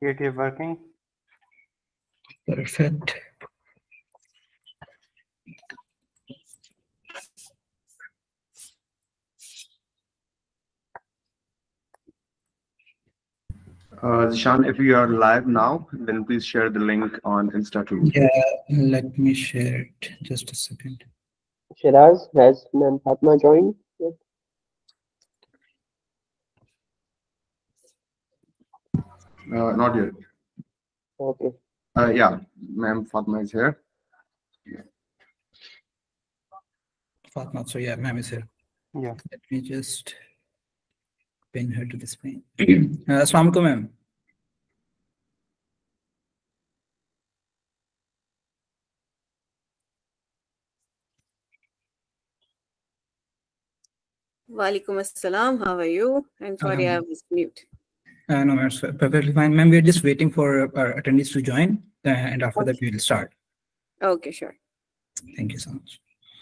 Creative working. Perfect. Zishan, if you are live now, then please share the link on Insta too. Yeah, let me share it. Just a second. Shiraz, has Ma'am Fatma joined? Yes. Not yet. Okay. Yeah, ma'am Fatma is here. Fatma, so yeah, ma'am is here. Yeah. Let me just pin her to the screen. Assalamu alaikum, ma'am. Walaikum assalam. How are you? I'm sorry, I was mute. No, ma'am, it's perfectly fine. Ma'am, we're just waiting for our attendees to join, and after that, we will start. Okay, sure. Thank you so much.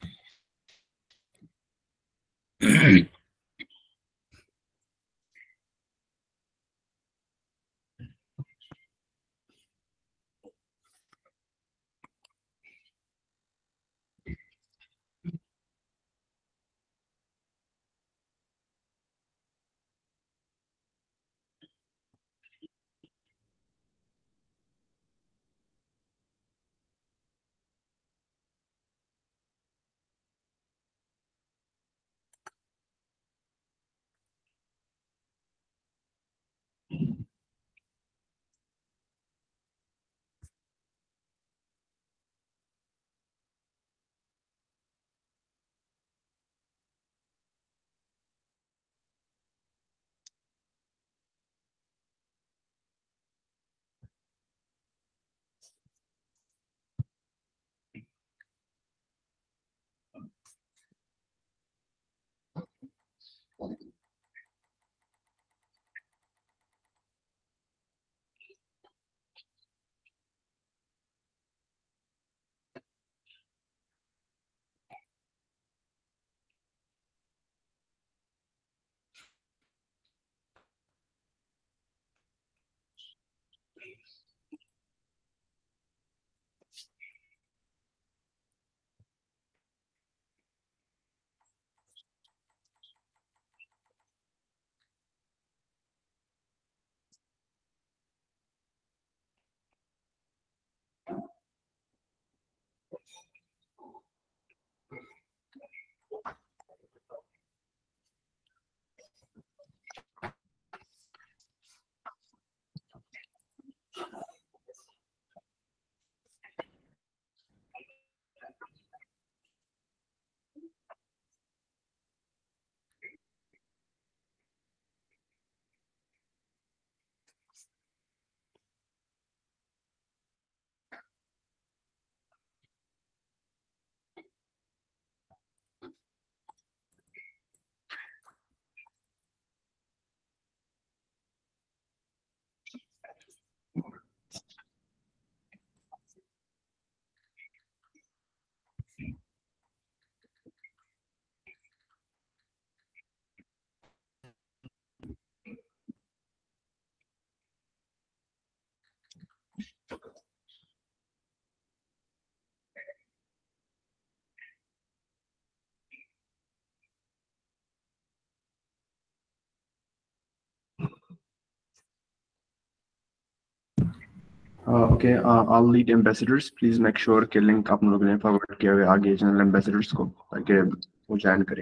Okay, all lead ambassadors, please make sure कि link आप लोगों ने forward किया हुआ है आगे general ambassadors को ताकि वो join करें.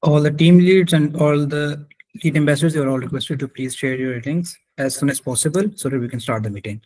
all the team leads and all the lead ambassadors, you are all requested to please share your links as soon as possible so that we can start the meeting.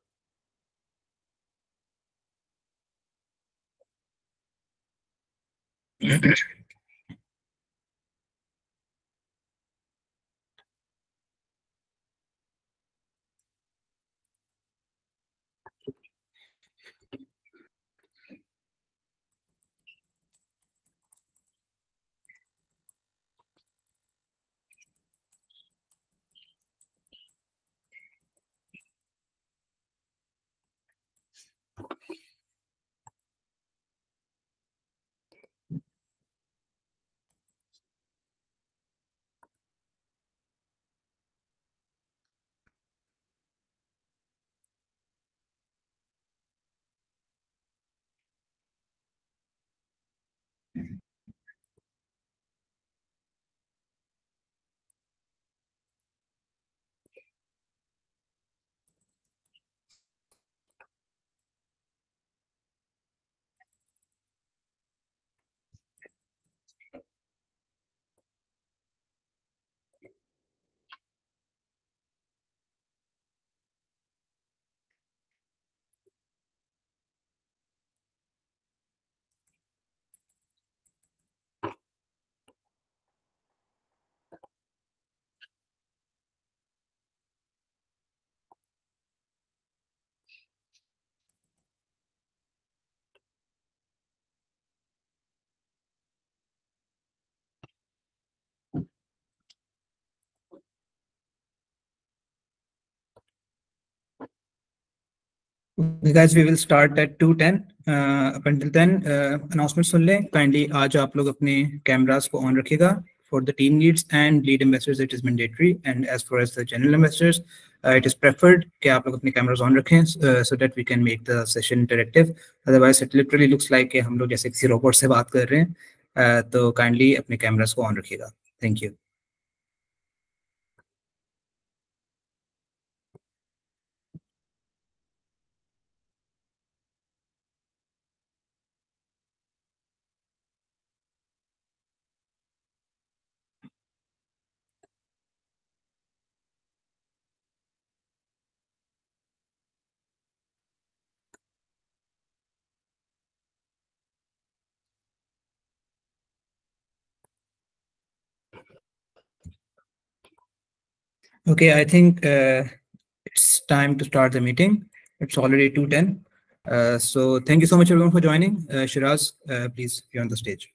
Okay, guys, we will start at 2:10. Up until then, announcement सुन लें. Kindly आज आप लोग अपने cameras को on रखिएगा. For the team leads and lead ambassadors, it is mandatory. And as far as the general ambassadors, it is preferred कि आप लोग अपने cameras on रखें so that we can make the session interactive. Otherwise, it literally looks like कि हम लोग जैसे किसी robot से बात कर रहे हैं. तो kindly अपने cameras को on रखिएगा. Thank you. Okay, I think it's time to start the meeting. It's already 2:10. So thank you so much everyone for joining. Shiraz, please, you're on the stage.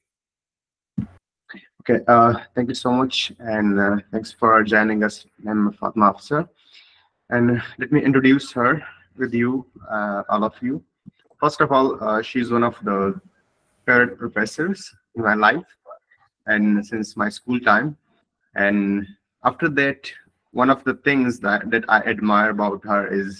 Okay, thank you so much, and thanks for joining us, Ma'am Fatma Afsar. And let me introduce her with you, all of you. First of all, she's one of the third professors in my life, and since my school time. And after that, one of the things that I admire about her is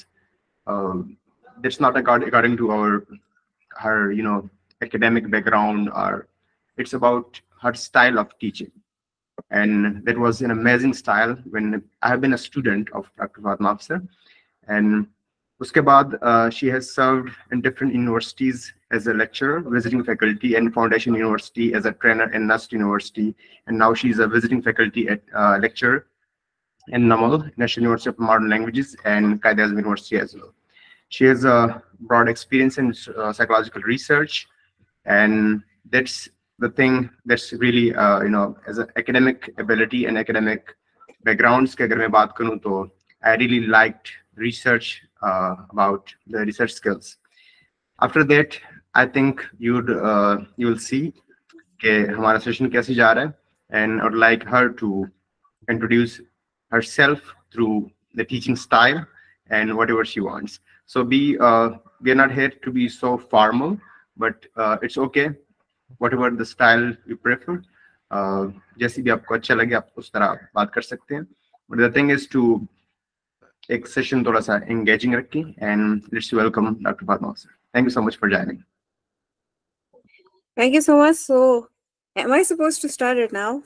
it's not according to her academic background, or it's about her style of teaching. And that was an amazing style when I have been a student of Dr. Fatma Afsar. And uske baad, she has served in different universities as a lecturer, visiting faculty, and Foundation University as a trainer in Nust University. And now she's a visiting faculty at lecturer in Namal, National University of Modern Languages, and Qaid-e-Azam University as well. She has a broad experience in psychological research, and that's the thing that's really, as an academic ability and academic backgrounds ke agar main baat karun to I really liked research about the research skills. After that, I think you will see ke hamara session kaise ja raha hai, and I would like her to introduce herself through the teaching style and whatever she wants. So we are not here to be so formal, but it's okay, whatever the style you prefer. जैसी भी आपको अच्छा लगे आप उस तरह बात कर सकते हैं. But the thing is to एक session थोड़ा सा engaging रखें, and let's welcome Dr. Fatma Afsar. Thank you so much for joining. Thank you so much. So, am I supposed to start it now?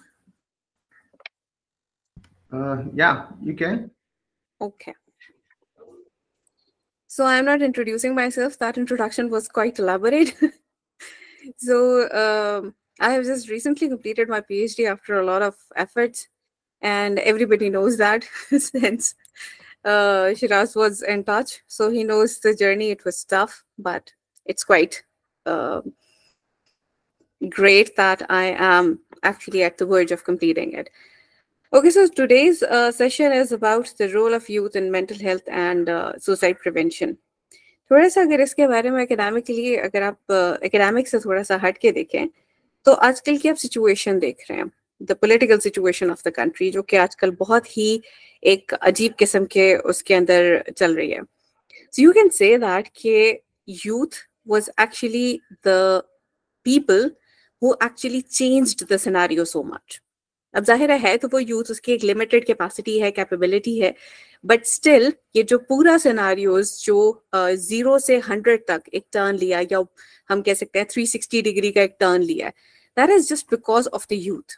Yeah, you can. Okay. So, I'm not introducing myself. That introduction was quite elaborate. So, I have just recently completed my PhD after a lot of efforts, and everybody knows that since Shiraz was in touch, so he knows the journey. It was tough, but it's quite uh, great that I am actually at the verge of completing it. Okay, so today's session is about the role of youth in mental health and suicide prevention. थोड़ा सा अगर इसके बारे में academically अगर आप academic से थोड़ा सा हट के देखें तो आजकल की आप सिचुएशन देख रहे हैं, the political situation of the country, जो कि आजकल बहुत ही एक अजीब किस्म के उसके अंदर चल रही है. So you can say that कि youth was actually the people who actually changed the scenario so much. अब जाहिर है तो वो यूथ उसकी एक लिमिटेड कैपेसिटी है, कैपेबिलिटी है, बट स्टिल ये जो पूरा सिनारियोज जो 0 से 100 तक एक टर्न लिया, या हम कह सकते हैं 360 डिग्री का एक टर्न लिया है, that is just because of the youth.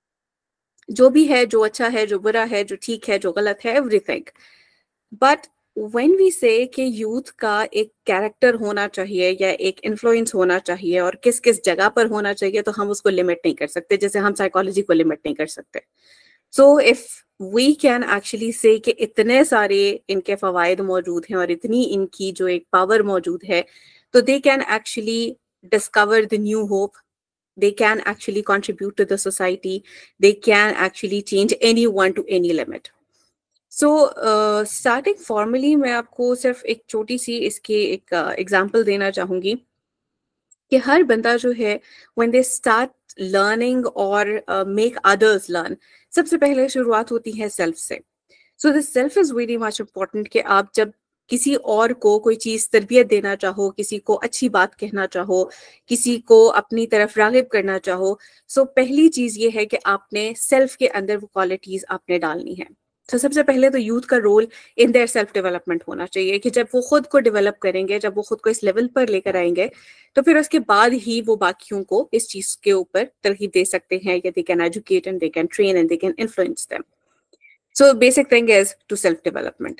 जो भी है, जो अच्छा है, जो बुरा है, जो ठीक है, जो गलत है, everything. But when we say कि यूथ का एक कैरेक्टर होना चाहिए या एक इन्फ्लुएंस होना चाहिए और किस किस जगह पर होना चाहिए, तो हम उसको लिमिट नहीं कर सकते, जैसे हम साइकोलॉजी को लिमिट नहीं कर सकते. So if we can actually say कि इतने सारे इनके फवायद मौजूद हैं और इतनी इनकी जो एक पावर मौजूद है, तो they can actually discover the new hope, they can actually contribute to the society, they can actually change anyone to any limit. So starting formally मैं आपको सिर्फ एक छोटी सी इसके एक एग्जांपल देना चाहूंगी कि हर बंदा जो है when they start learning or make others learn, सबसे पहले शुरुआत होती है सेल्फ से. So the self is very much important कि आप जब किसी और को कोई चीज तरबियत देना चाहो, किसी को अच्छी बात कहना चाहो, किसी को अपनी तरफ रागिब करना चाहो, सो पहली चीज ये है कि आपने सेल्फ के अंदर वो क्वालिटीज आपने डालनी है. तो सबसे पहले तो यूथ का role in their self development होना चाहिए कि जब वो खुद को डेवलप करेंगे, जब वो खुद को इस लेवल पर लेकर आएंगे, तो फिर उसके बाद ही वो बाकियों को इस चीज के ऊपर तरकीब दे सकते हैं कि they can educate and they can train and they can influence them. So basic thing is to self development.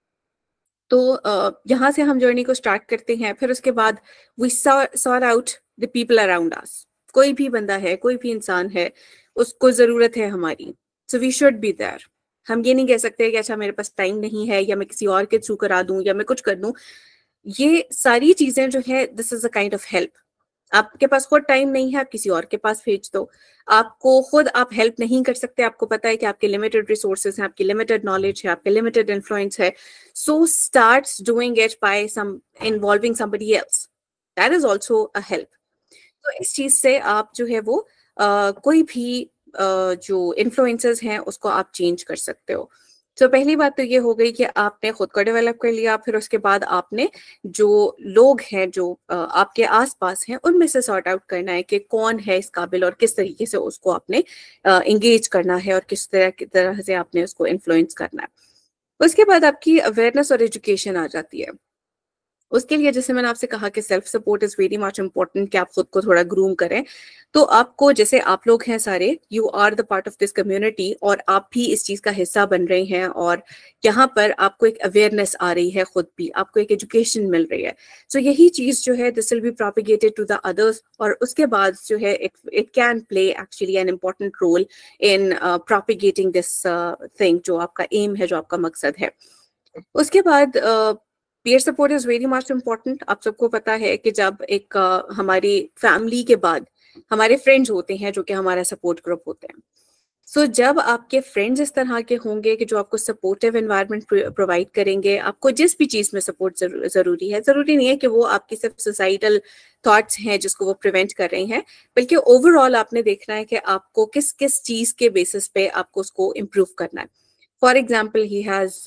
तो यहाँ से हम जर्नी को स्टार्ट करते हैं. फिर उसके बाद we sort out the people around us. कोई भी बंदा है, कोई भी इंसान है, उसको जरूरत है हमारी. So we should be there. हम ये नहीं कह सकते कि अच्छा मेरे पास टाइम नहीं है, या मैं किसी और के थ्रू करा दूं, या मैं कुछ कर दूं. ये सारी चीजें जो है, this is a kind of help. आपके पास खुद टाइम नहीं है, आप किसी और के पास भेज दो. आपको खुद आप हेल्प नहीं कर सकते, आपको पता है कि आपके लिमिटेड रिसोर्सेज हैं, आपकी लिमिटेड नॉलेज है, आपके लिमिटेड इन्फ्लुएंस है. So start doing it by some involving somebody else. That is also a help. तो इस चीज से आप जो है वो कोई भी जो इन्फ्लुएंसेस हैं उसको आप चेंज कर सकते हो. तो पहली बात तो ये हो गई कि आपने खुद को डेवलप कर लिया. फिर उसके बाद आपने जो लोग हैं जो आपके आसपास हैं, उनमें से सॉर्ट आउट करना है कि कौन है इस काबिल और किस तरीके से उसको आपने इंगेज करना है और किस तरह से आपने उसको इन्फ्लुएंस करना है. उसके बाद आपकी अवेयरनेस और एजुकेशन आ जाती है. उसके लिए जैसे मैंने आपसे कहा कि self support is very much important, कि आप खुद को थोड़ा ग्रूम करें. तो आपको, जैसे आप लोग हैं सारे, you are the part of this community, और आप भी इस चीज का हिस्सा बन रहे हैं, और यहाँ पर आपको एक अवेयरनेस आ रही है, खुद भी आपको एक एजुकेशन मिल रही है. सो यही चीज जो है, this will be propagated to the others, और उसके बाद जो है it can play actually an important role in propagating this thing, जो आपका एम है, जो आपका मकसद है. उसके बाद peer support is very much important. आप सबको पता है कि जब एक हमारी फैमिली के बाद हमारे फ्रेंड्स होते हैं जो कि हमारा सपोर्ट ग्रुप होते हैं. सो जब आपके फ्रेंड्स इस तरह के होंगे कि जो आपको सपोर्टिव एनवायरनमेंट प्रोवाइड करेंगे, आपको जिस भी चीज में सपोर्ट जरूरी है, जरूरी नहीं है कि वो आपकी सिर्फ सोसाइटल थॉट्स हैं जिसको वो प्रिवेंट कर रही हैं, बल्कि ओवरऑल आपने देखना है कि आपको किस किस चीज के बेसिस पे आपको उसको इम्प्रूव करना है. For example, he has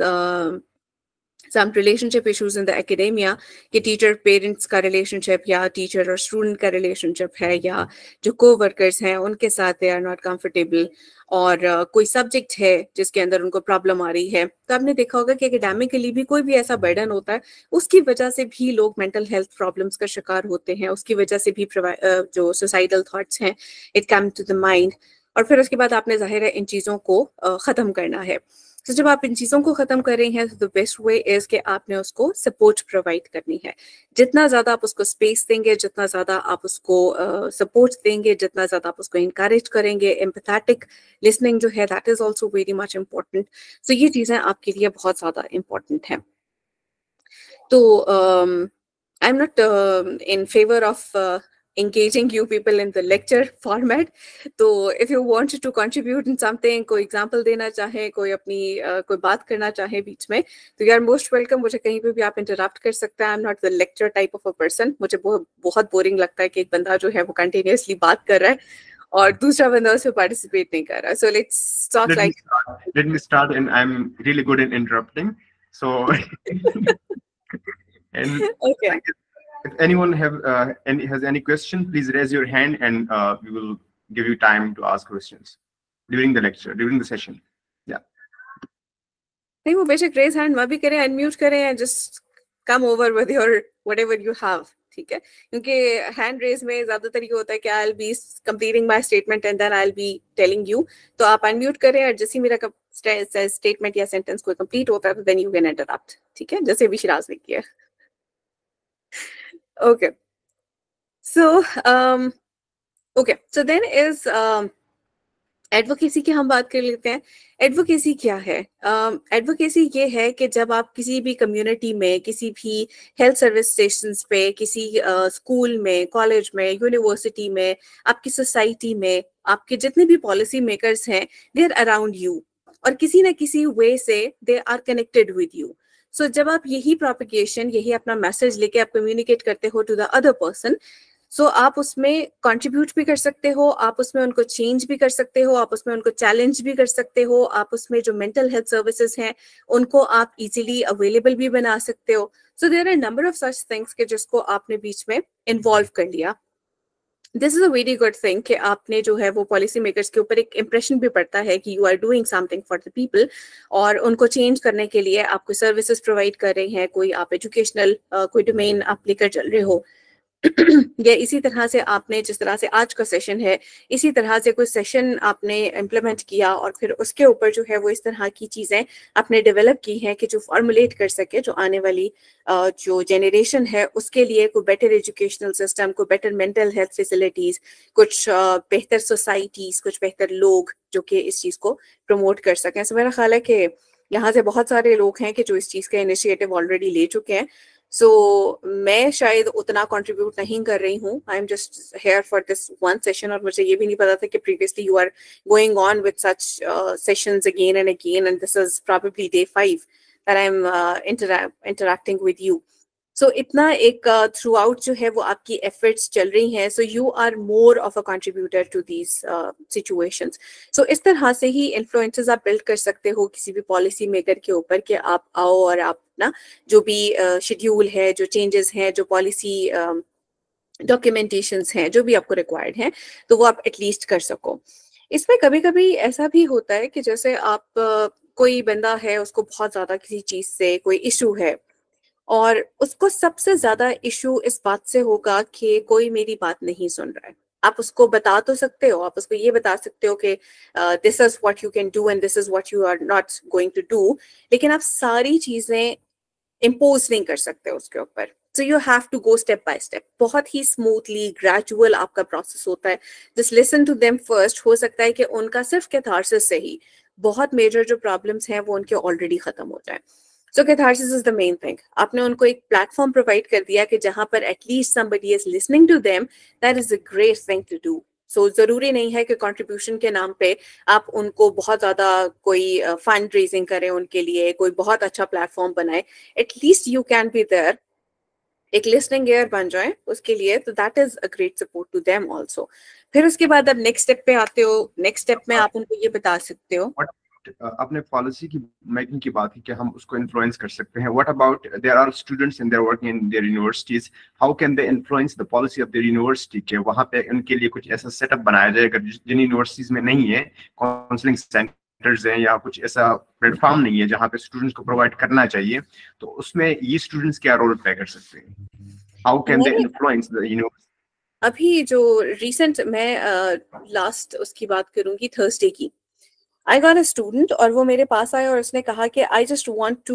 some relationship issues in the academia, कि टीचर पेरेंट्स का रिलेशनशिप या टीचर और स्टूडेंट का रिलेशनशिप है, या जो को-वर्कर्स हैं उनके साथ दे आर नॉट कंफर्टेबल, और कोई सब्जेक्ट है जिसके अंदर उनको प्रॉब्लम आ रही है. तो आपने देखा होगा कि एकेडमिकली भी कोई भी ऐसा बर्डन होता है, उसकी वजह से भी लोग मेंटल हेल्थ प्रॉब्लम्स का शिकार होते हैं. उसकी वजह से भी जो सोसाइटल थॉट्स हैं, it come to the mind. और फिर उसके बाद आपने जाहिर है इन चीज़ों को ख़त्म करना है। तो जब आप इन चीज़ों को ख़त्म कर रही हैं तो द बेस्ट वे इज़ कि आपने उसको सपोर्ट प्रोवाइड करनी है। जितना ज़्यादा आप उसको स्पेस देंगे, जितना ज़्यादा आप उसको सपोर्ट देंगे, जितना ज़्यादा आप उसको इंकरेज करेंगे, एम्पैथेटिक लिसनिंग जो है that is also very much important. So ये चीज़ें आपके लिए बहुत ज़्यादा इम्पोर्टेंट हैं। तो I am not in favour of engaging you people in the lecture format. तो if you want to contribute in something, कोई example देना चाहे, कोई अपनी कोई बात करना चाहे बीच में, तो you are most welcome. मुझे कहीं पे भी आप interrupt कर सकते हैं. I'm not the lecture type of a person. मुझे बहुत boring लगता है कि एक बंदा जो है वो continuously बात कर रहा है और दूसरा बंदा उसमें participate नहीं कर रहा. So let's talk Let me start, and I'm really good in interrupting. So, and okay. if anyone has any question, please raise your hand, and we will give you time to ask questions during the lecture, during the session. Yeah. नहीं वो बेशक raise hand मत भी करें, unmute करें, and just come over with your whatever you have. ठीक है, क्योंकि hand raise में ज़्यादातर ये होता है कि I'll be completing my statement and then I'll be telling you. तो आप unmute करें और जैसे ही मेरा statement या sentence कोई complete होता है तो then you can interrupt. ठीक है, जैसे अभी शिराज ने किया. Okay. So, so then is advocacy की हम बात कर लेते हैं. एडवोकेसी क्या है? एडवोकेसी ये है कि जब आप किसी भी कम्युनिटी में, किसी भी हेल्थ सर्विस स्टेशंस पे, किसी स्कूल में, कॉलेज में, यूनिवर्सिटी में, आपकी सोसाइटी में, आपके जितने भी पॉलिसी मेकर्स हैं, दे आर अराउंड यू और किसी न किसी वे से they are connected with you. So जब आप यही प्रोपिगेशन, यही अपना मैसेज लेके आप कम्युनिकेट करते हो to the other person, so आप उसमें कंट्रीब्यूट भी कर सकते हो, आप उसमें उनको चेंज भी कर सकते हो, आप उसमें उनको चैलेंज भी कर सकते हो, आप उसमें जो मेंटल हेल्थ सर्विसेज हैं उनको आप इजीली अवेलेबल भी बना सकते हो. So there are number of such things के जिसको आपने बीच में इन्वॉल्व कर लिया. This is a very good thing कि आपने जो है वो पॉलिसी मेकर्स के ऊपर एक इम्प्रेशन भी पड़ता है कि you are doing something for the people और उनको चेंज करने के लिए आप कोई सर्विसेज प्रोवाइड कर रहे हैं, कोई आप एजुकेशनल कोई डोमेन आप लेकर चल रहे हो. या इसी तरह से आपने जिस तरह से आज का सेशन है, इसी तरह से कोई सेशन आपने इम्प्लीमेंट किया और फिर उसके ऊपर जो है वो इस तरह की चीज़ें आपने डेवलप की हैं कि जो फॉर्मुलेट कर सके जो आने वाली जो जेनरेशन है उसके लिए कोई बेटर एजुकेशनल सिस्टम, कोई बेटर मेंटल हेल्थ फैसिलिटीज़, कुछ बेहतर सोसाइटीज़, कुछ बेहतर लोग जो कि इस चीज़ को प्रमोट कर सकें. सो मेरा ख्याल है कि यहाँ से बहुत सारे लोग हैं कि जो इस चीज़ का इनिशिएटिव ऑलरेडी ले चुके हैं. सो मैं शायद उतना कंट्रीब्यूट नहीं कर रही हूँ. I am just here for this one session और मुझे ये भी नहीं पता था कि previously you are going on with such sessions again and again and this is probably day 5 that I am interacting with you. So इतना एक थ्रू आउट जो है वो आपकी एफर्ट्स चल रही हैं. So you are more of a contributor to these situations. So इस तरह से ही इन्फ्लुएंसेस आप बिल्ड कर सकते हो किसी भी पॉलिसी मेकर के ऊपर कि आप आओ और आप ना जो भी शेड्यूल है, जो चेंजेस हैं, जो पॉलिसी डॉक्यूमेंटेशंस हैं, जो भी आपको रिक्वायर्ड हैं, तो वो आप एटलीस्ट कर सको. इसमें कभी कभी ऐसा भी होता है कि जैसे आप कोई बंदा है, उसको बहुत ज्यादा किसी चीज से कोई इशू है और उसको सबसे ज्यादा इशू इस बात से होगा कि कोई मेरी बात नहीं सुन रहा है. आप उसको बता तो सकते हो, आप उसको ये बता सकते हो कि this is what you can do and this is what you are not going to do, लेकिन आप सारी चीजें इम्पोज नहीं कर सकते उसके ऊपर. So you have to go step by step. बहुत ही स्मूथली ग्रेजुअल आपका प्रोसेस होता है. Just listen to them first. हो सकता है कि उनका सिर्फ कैथारसिस से ही बहुत मेजर जो प्रॉब्लम्स हैं वो उनके ऑलरेडी खत्म हो जाए. So catharsis is the main thing. आपने उनको एक प्लेटफॉर्म प्रोवाइड कर दिया कि जहां पर at least somebody is listening to them. That is a great thing to do. So जरूरी नहीं है कि कंट्रीब्यूशन के नाम पे आप उनको बहुत ज्यादा कोई फंड रेजिंग करें उनके लिए, कोई बहुत अच्छा प्लेटफॉर्म बनाए. At least you can be there, एक लिसनिंग ईयर बन जाए उसके लिए. तो that is a great support to them also. फिर उसके बाद अब नेक्स्ट स्टेप पे आते हो. नेक्स्ट स्टेप में आप उनको ये बता सकते हो. अपने पॉलिसी की मेकिंग की बात है कि हम उसको इन्फ्लुएंस कर सकते हैं. What about there are students and they are working in their universities, how can they influence the policy of their university? के वहां पे उनके लिए कुछ ऐसा सेटअप बनाया जाएगा जिन यूनिवर्सिटीज में नहीं है, काउंसलिंग सेंटर्स हैं या कुछ ऐसा प्लेटफॉर्म नहीं है जहां पे स्टूडेंट्स को प्रोवाइड करना चाहिए, तो उसमें ये स्टूडेंट्स क्या रोल प्ले कर सकते हैं? How can they influence the university? अभी जो रिसेंट मैं लास्ट उसकी बात करूंगी थर्सडे की, आई गॉट अ स्टूडेंट और वो मेरे पास आया और उसने कहा कि I just want to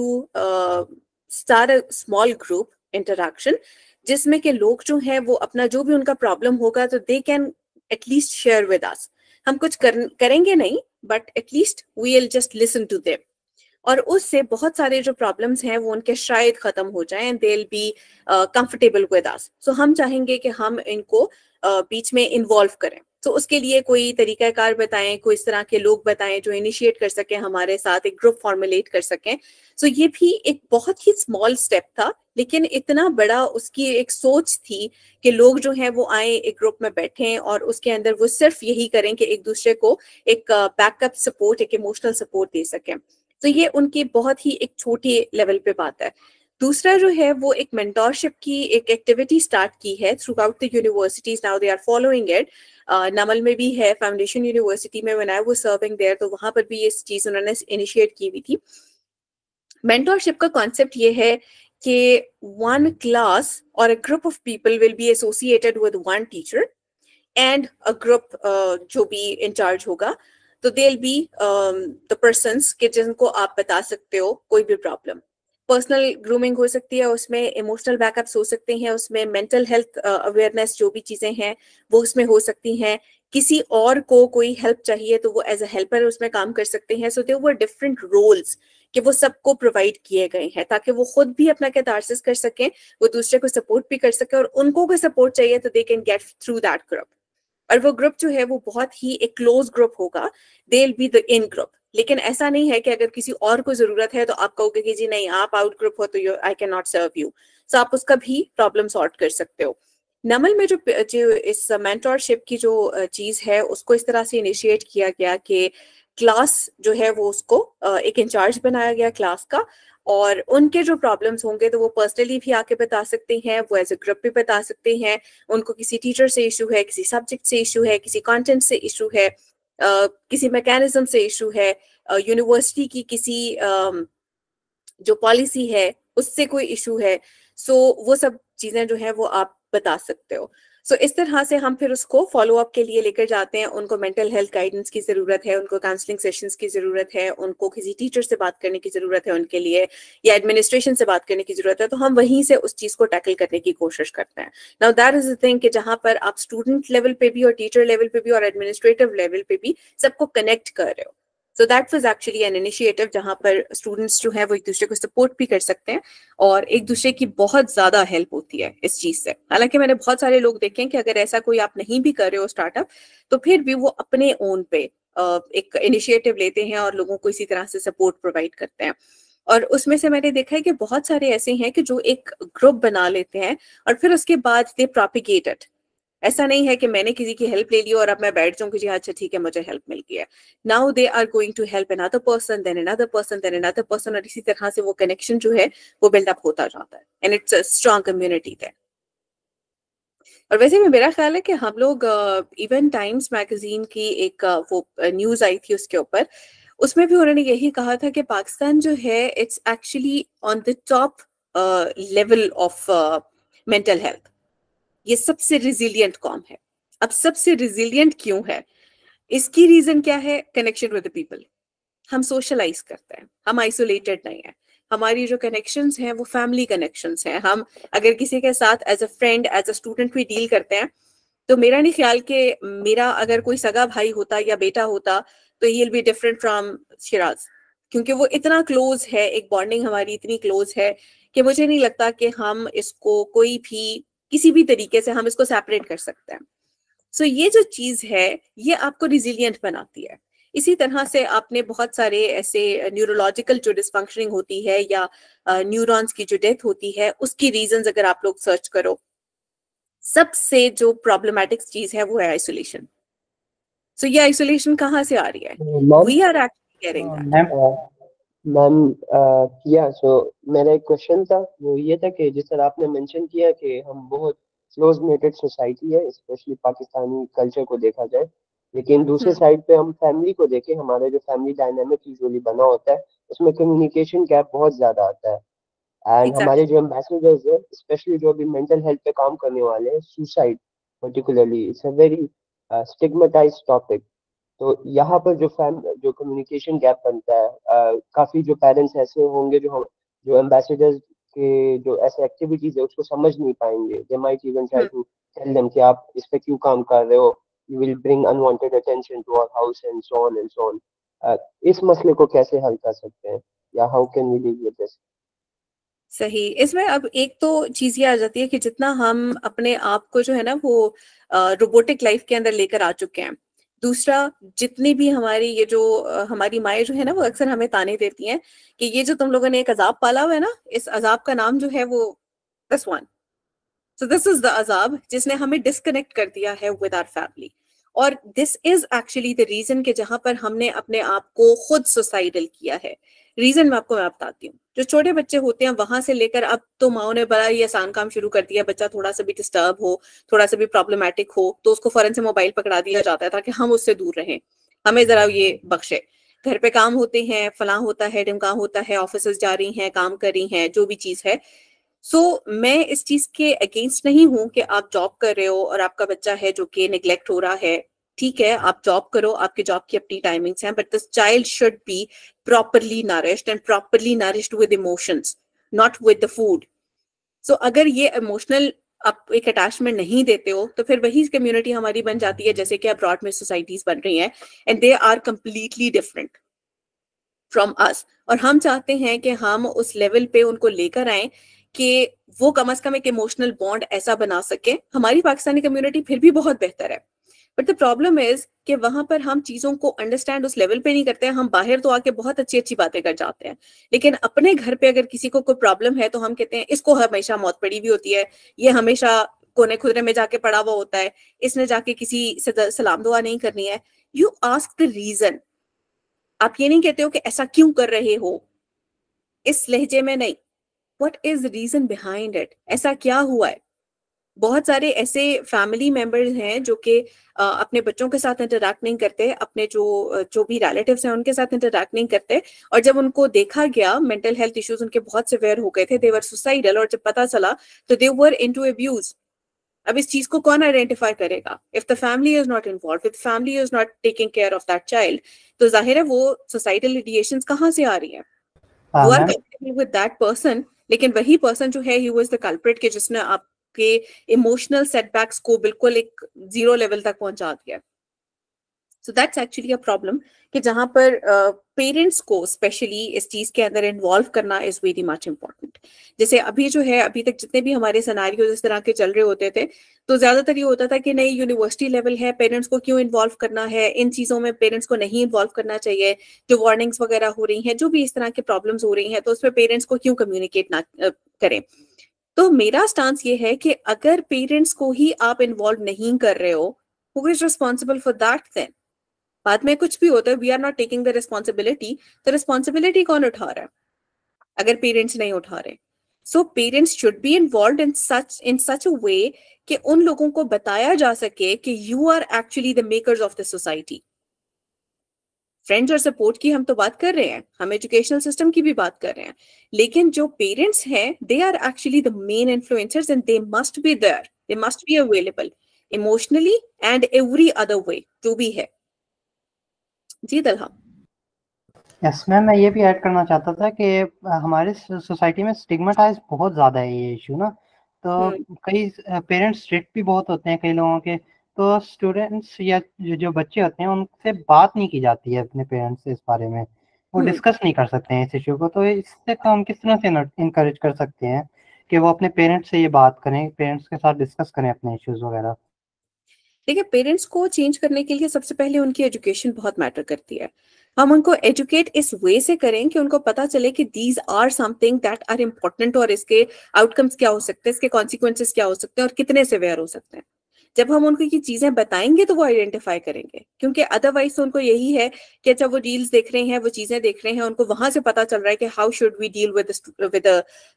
start a small group interaction जिसमें के लोग जो हैं वो अपना जो भी उनका प्रॉब्लम होगा तो they can at least share with us. हम कुछ करेंगे नहीं but at least we will just listen to them और उससे बहुत सारे जो प्रॉब्लम्स हैं वो उनके शायद खत्म हो जाएं and they will be comfortable with us. So हम चाहेंगे कि हम इनको बीच में इन्वॉल्व करें। तो उसके लिए कोई तरीकाकार बताएं, कोई इस तरह के लोग बताएं जो इनिशिएट कर सकें हमारे साथ, एक ग्रुप फॉर्मुलेट कर सकें। सो ये भी एक बहुत ही स्मॉल स्टेप था लेकिन इतना बड़ा उसकी एक सोच थी कि लोग जो हैं वो आए एक ग्रुप में बैठें और उसके अंदर वो सिर्फ यही करें कि एक दूसरे को एक बैकअप सपोर्ट, एक इमोशनल सपोर्ट दे सकें। तो ये उनकी बहुत ही एक छोटी लेवल पे बात है। दूसरा जो है वो एक मेंटोरशिप की एक एक्टिविटी स्टार्ट की है throughout the universities, now they are following it. Namal में भी है, फाउंडेशन यूनिवर्सिटी में when I was serving there तो वहां पर भी ये चीज उन्होंने इनिशिएट की हुई थी। मेंटोरशिप का कॉन्सेप्ट ये है कि वन क्लास और a group of people will be associated with one teacher and a group जो भी इंचार्ज होगा, तो they will be the persons के जिनको आप बता सकते हो कोई भी प्रॉब्लम। पर्सनल ग्रूमिंग हो सकती है उसमें, इमोशनल बैकअप्स हो सकते हैं उसमें, मेंटल हेल्थ अवेयरनेस जो भी चीजें हैं वो उसमें हो सकती हैं। किसी और को कोई हेल्प चाहिए तो वो एज अ हेल्पर उसमें काम कर सकते हैं। So there were different roles कि वो सबको प्रोवाइड किए गए हैं ताकि वो खुद भी अपना कैटारसिस कर सकें, वो दूसरे को सपोर्ट भी कर सके और उनको कोई सपोर्ट चाहिए तो they can get through that group. और वो ग्रुप जो है वो बहुत ही एक क्लोज ग्रुप होगा, they will be the in group. लेकिन ऐसा नहीं है कि अगर किसी और को जरूरत है तो आप कहोगे कि जी नहीं आप आउट ग्रुप हो तो I can not serve you. So आप उसका भी प्रॉब्लम सॉल्व कर सकते हो। नमल में जो इस मेंटोरशिप की जो चीज है उसको इस तरह से इनिशिएट किया गया कि क्लास जो है वो उसको एक इंचार्ज बनाया गया क्लास का, और उनके जो प्रॉब्लम्स होंगे तो वो पर्सनली भी आके बता सकते हैं, वो एज ए ग्रुप भी बता सकते हैं। उनको किसी टीचर से इशू है, किसी सब्जेक्ट से इशू है, किसी कंटेंट से इशू है, किसी मैकेनिज्म से इशू है, यूनिवर्सिटी की किसी जो पॉलिसी है उससे कोई इशू है। सो वो सब चीजें जो है वो आप बता सकते हो। सो इस तरह से हम फिर उसको फॉलो अप के लिए लेकर जाते हैं। उनको मेंटल हेल्थ गाइडेंस की जरूरत है, उनको काउंसलिंग सेशंस की जरूरत है, उनको किसी टीचर से बात करने की जरूरत है उनके लिए, या एडमिनिस्ट्रेशन से बात करने की जरूरत है, तो हम वहीं से उस चीज को टैकल करने की कोशिश करते हैं। Now that is the thing कि जहां पर आप स्टूडेंट लेवल पे भी और टीचर लेवल पे भी और एडमिनिस्ट्रेटिव लेवल पे भी सबको कनेक्ट कर रहे हो। So that was actually an initiative जहां पर स्टूडेंट्स जो है वो एक दूसरे को सपोर्ट भी कर सकते हैं और एक दूसरे की बहुत ज्यादा हेल्प होती है इस चीज से। हालांकि मैंने बहुत सारे लोग देखे हैं कि अगर ऐसा कोई आप नहीं भी कर रहे हो स्टार्टअप तो फिर भी वो अपने ओन पे एक इनिशिएटिव लेते हैं और लोगों को इसी तरह से सपोर्ट प्रोवाइड करते हैं। और उसमें से मैंने देखा है कि बहुत सारे ऐसे हैं कि जो एक ग्रुप बना लेते हैं और फिर उसके बाद दे प्रोपिगेट इट। ऐसा नहीं है कि मैंने किसी की हेल्प ले ली और अब मैं बैठ जाऊं कि जी अच्छा ठीक है मुझे हेल्प मिल गई है। Now they are going to help another person, then another person, then another person, और इसी तरह से वो कनेक्शन जो है वो बिल्डअप होता जाता है and it's a strong community there. और वैसे में मेरा ख्याल है कि हम लोग इवन टाइम्स मैगजीन की एक वो न्यूज आई थी उसके ऊपर, उसमें भी उन्होंने यही कहा था कि पाकिस्तान जो है it's actually on the top level of mental health. ये सबसे रिजिलियंट कौम है। अब सबसे रिजिलियंट क्यों है, इसकी रीजन क्या है? Connection with the people. हम सोशलाइज करते हैं, हम आइसोलेटेड नहीं है। हमारी जो कनेक्शंस हैं वो फैमिली कनेक्शंस हैं। हम अगर किसी के साथ as a friend, as a student भी डील करते हैं तो मेरा नहीं ख्याल कि मेरा अगर कोई सगा भाई होता या बेटा होता तो he will be different from Shiraz, क्योंकि वो इतना क्लोज है, एक बॉन्डिंग हमारी इतनी क्लोज है कि मुझे नहीं लगता कि हम इसको कोई भी किसी भी तरीके से हम इसको सेपरेट कर सकते हैं। सो ये जो चीज है ये आपको रिजिलियंट बनाती है। इसी तरह से आपने बहुत सारे ऐसे न्यूरोलॉजिकल जो डिसफंक्शनिंग होती है या न्यूरॉन्स की जो डेथ होती है उसकी रीजंस अगर आप लोग सर्च करो, सबसे जो प्रॉब्लमेटिक चीज है वो है आइसोलेशन। सो ये आइसोलेशन कहाँ से आ रही है? Ma'am we are actually caring that. Ma'am किया सो मेरा एक क्वेश्चन था, वो ये था कि जिस तरह आपने मेंशन किया कि हम बहुत क्लोज नेटेड सोसाइटी है, स्पेशली पाकिस्तानी कल्चर को देखा जाए, लेकिन दूसरे साइड पे हम फैमिली को देखें, हमारे जो फैमिली डायनामिक यूजुअली बना होता है उसमें कम्युनिकेशन गैप बहुत ज्यादा आता है। एंड हमारे एग्जैक्टली। जो एम्बेसडर्स है, स्पेशली जो अभी मेंटल हेल्थ पे काम करने वाले हैं, suicide particularly it's a very stigmatized topic. तो यहाँ पर जो कम्युनिकेशन गैप बनता है, काफी जो पेरेंट्स ऐसे होंगे जो एम्बेसडर्स के जो ऐसे एक्टिविटीज है उसको समझ नहीं पाएंगे. They might even try to tell them कि आप इस पे क्यों काम कर रहे हो, you will bring unwanted attention to our house and so on and so on. इस मसले को कैसे हल कर सकते हैं, या how can we deal with this? सही. इसमें अब एक तो चीज ये आ जाती है कि जितना हम अपने आप को जो है ना वो रोबोटिक लाइफ के अंदर लेकर आ चुके हैं. दूसरा, जितनी भी हमारी ये जो हमारी माएँ जो है ना वो अक्सर हमें ताने देती हैं कि ये जो तुम लोगों ने एक अजाब पाला हुआ है ना, इस अजाब का नाम जो है वो this one. So this is the अजाब जिसने हमें डिस्कनेक्ट कर दिया है विद आवर फैमिली. और this is actually the reason कि जहां पर हमने अपने आप को खुद सुसाइडल किया है. रीजन मैं बताती हूँ. जो छोटे बच्चे होते हैं वहां से लेकर अब तो माओ ने बड़ा ही आसान काम शुरू कर दिया. बच्चा थोड़ा सा भी डिस्टर्ब हो, थोड़ा सा भी प्रॉब्लमैटिक हो तो उसको फौरन से मोबाइल पकड़ा दिया जाता है ताकि हम उससे दूर रहें, हमें जरा ये बख्शे. घर पे काम होते हैं, फलां होता है, ढिमका होता है, ऑफिस जा रही हैं, काम कर रही हैं, जो भी चीज है. सो मैं इस चीज के अगेंस्ट नहीं हूं कि आप जॉब कर रहे हो और आपका बच्चा है जो कि निग्लेक्ट हो रहा है. ठीक है, आप जॉब करो, आपके जॉब की अपनी टाइमिंग्स हैं, but this child should be properly nourished and properly nourished with emotions, not with the food. So अगर ये इमोशनल आप एक अटैचमेंट नहीं देते हो तो फिर वही कम्युनिटी हमारी बन जाती है जैसे कि अब्रॉड में सोसाइटीज बन रही हैं, and they are completely different from us. और हम चाहते हैं कि हम उस लेवल पे उनको लेकर आए कि वो कम से कम एक इमोशनल बॉन्ड ऐसा बना सके. हमारी पाकिस्तानी कम्युनिटी फिर भी बहुत बेहतर है, बट द प्रॉब्लम इज कि वहां पर हम चीजों को अंडरस्टैंड उस लेवल पे नहीं करते हैं. हम बाहर तो आके बहुत अच्छी अच्छी बातें कर जाते हैं, लेकिन अपने घर पे अगर किसी को कोई प्रॉब्लम है तो हम कहते हैं इसको हमेशा मौत पड़ी हुई होती है, ये हमेशा कोने खुदरे में जाके पड़ा हुआ होता है, इसने जाके किसी से सलाम दुआ नहीं करनी है. You ask the reason. आप ये नहीं कहते हो कि ऐसा क्यों कर रहे हो, इस लहजे में नहीं. What is reason behind it, ऐसा क्या हुआ है. बहुत सारे ऐसे फैमिली मेंबर्स हैं जो कि अपने बच्चों के साथ इंटरैक्ट नहीं करते, अपने जो भी रिलेटिव्स हैं उनके साथ इंटरैक्ट नहीं करते, और जब उनको देखा गया मेंटल हेल्थ इश्यूज उनके बहुत सिवियर हो गए थे, दे वर सुसाइडल, और जब पता चला तो दे वर इनटू अब्यूज. अब इस चीज को कौन आइडेंटिफाई करेगा? If the family is not involve, if family is not taking care of that child, तो जाहिर है वो सुसाइडल आइडिएशंस कहाँ से आ रही हैं? You are comfortable with that person, लेकिन वही पर्सन जो है ही वाज द कल्प्रिट कि जिसने आपके इमोशनल सेटबैक्स को बिल्कुल एक जीरो लेवल तक पहुंचा दिया. So that's actually a problem कि जहां पर पेरेंट्स को स्पेशली इस चीज के अंदर इन्वॉल्व करना इज वेरी मच इम्पोर्टेंट. जैसे अभी जो है, अभी तक जितने भी हमारे सिनेरियोज इस तरह के चल रहे होते थे तो ज्यादातर ये होता था कि नहीं, यूनिवर्सिटी लेवल है, पेरेंट्स को क्यों इन्वॉल्व करना है, इन चीजों में पेरेंट्स को नहीं इन्वॉल्व करना चाहिए. जो वार्निंग्स वगैरह हो रही हैं, जो भी इस तरह की प्रॉब्लम्स हो रही हैं, तो उसमें पेरेंट्स को क्यों कम्युनिकेट ना करें. तो मेरा स्टांस ये है कि अगर पेरेंट्स को ही आप इन्वॉल्व नहीं कर रहे हो, who is responsible for that then? बाद में कुछ भी होता है, we are not taking the responsibility, तो रिस्पॉन्सिबिलिटी कौन उठा रहा है अगर पेरेंट्स नहीं उठा रहे? So parents should be involve in such a way कि उन लोगों को बताया जा सके कि you are actually the makers of the society. Friends और सपोर्ट की हम तो बात कर रहे हैं, हम एजुकेशनल सिस्टम की भी बात कर रहे हैं, लेकिन जो पेरेंट्स हैं they are actually the main influencers and they must be there, they must be available emotionally and every other way जो भी है. जी दलहा. यस मैम, मैं ये भी ऐड करना चाहता था कि हमारे सोसाइटी में स्टिग्मेटाइज बहुत ज़्यादा है ये इशू ना. तो कई पेरेंट्स स्ट्रिक्ट भी बहुत होते हैं कई लोगों के, तो स्टूडेंट्स या जो बच्चे होते हैं उनसे बात नहीं की जाती है अपने पेरेंट्स से इस बारे में, वो डिस्कस नहीं कर सकते हैं इस इशू को. तो इससे हम किस तरह से इनकरेज कर सकते हैं कि वो अपने पेरेंट्स से ये बात करें, पेरेंट्स के साथ डिस्कस करें अपने इश्यूज वगैरह? देखिए, पेरेंट्स को चेंज करने के लिए सबसे पहले उनकी एजुकेशन बहुत मैटर करती है. हम उनको एजुकेट इस वे से करें कि उनको पता चले कि these are something that are important, और इसके आउटकम्स क्या हो सकते हैं, इसके कॉन्सिक्वेंसेस क्या हो सकते हैं और कितने सिवियर हो सकते हैं. जब हम उनको ये चीजें बताएंगे तो वो आइडेंटिफाई करेंगे, क्योंकि अदरवाइज तो उनको यही है कि अच्छा वो रील्स देख रहे हैं, वो चीजें देख रहे हैं, उनको वहां से पता चल रहा है कि how should we deal with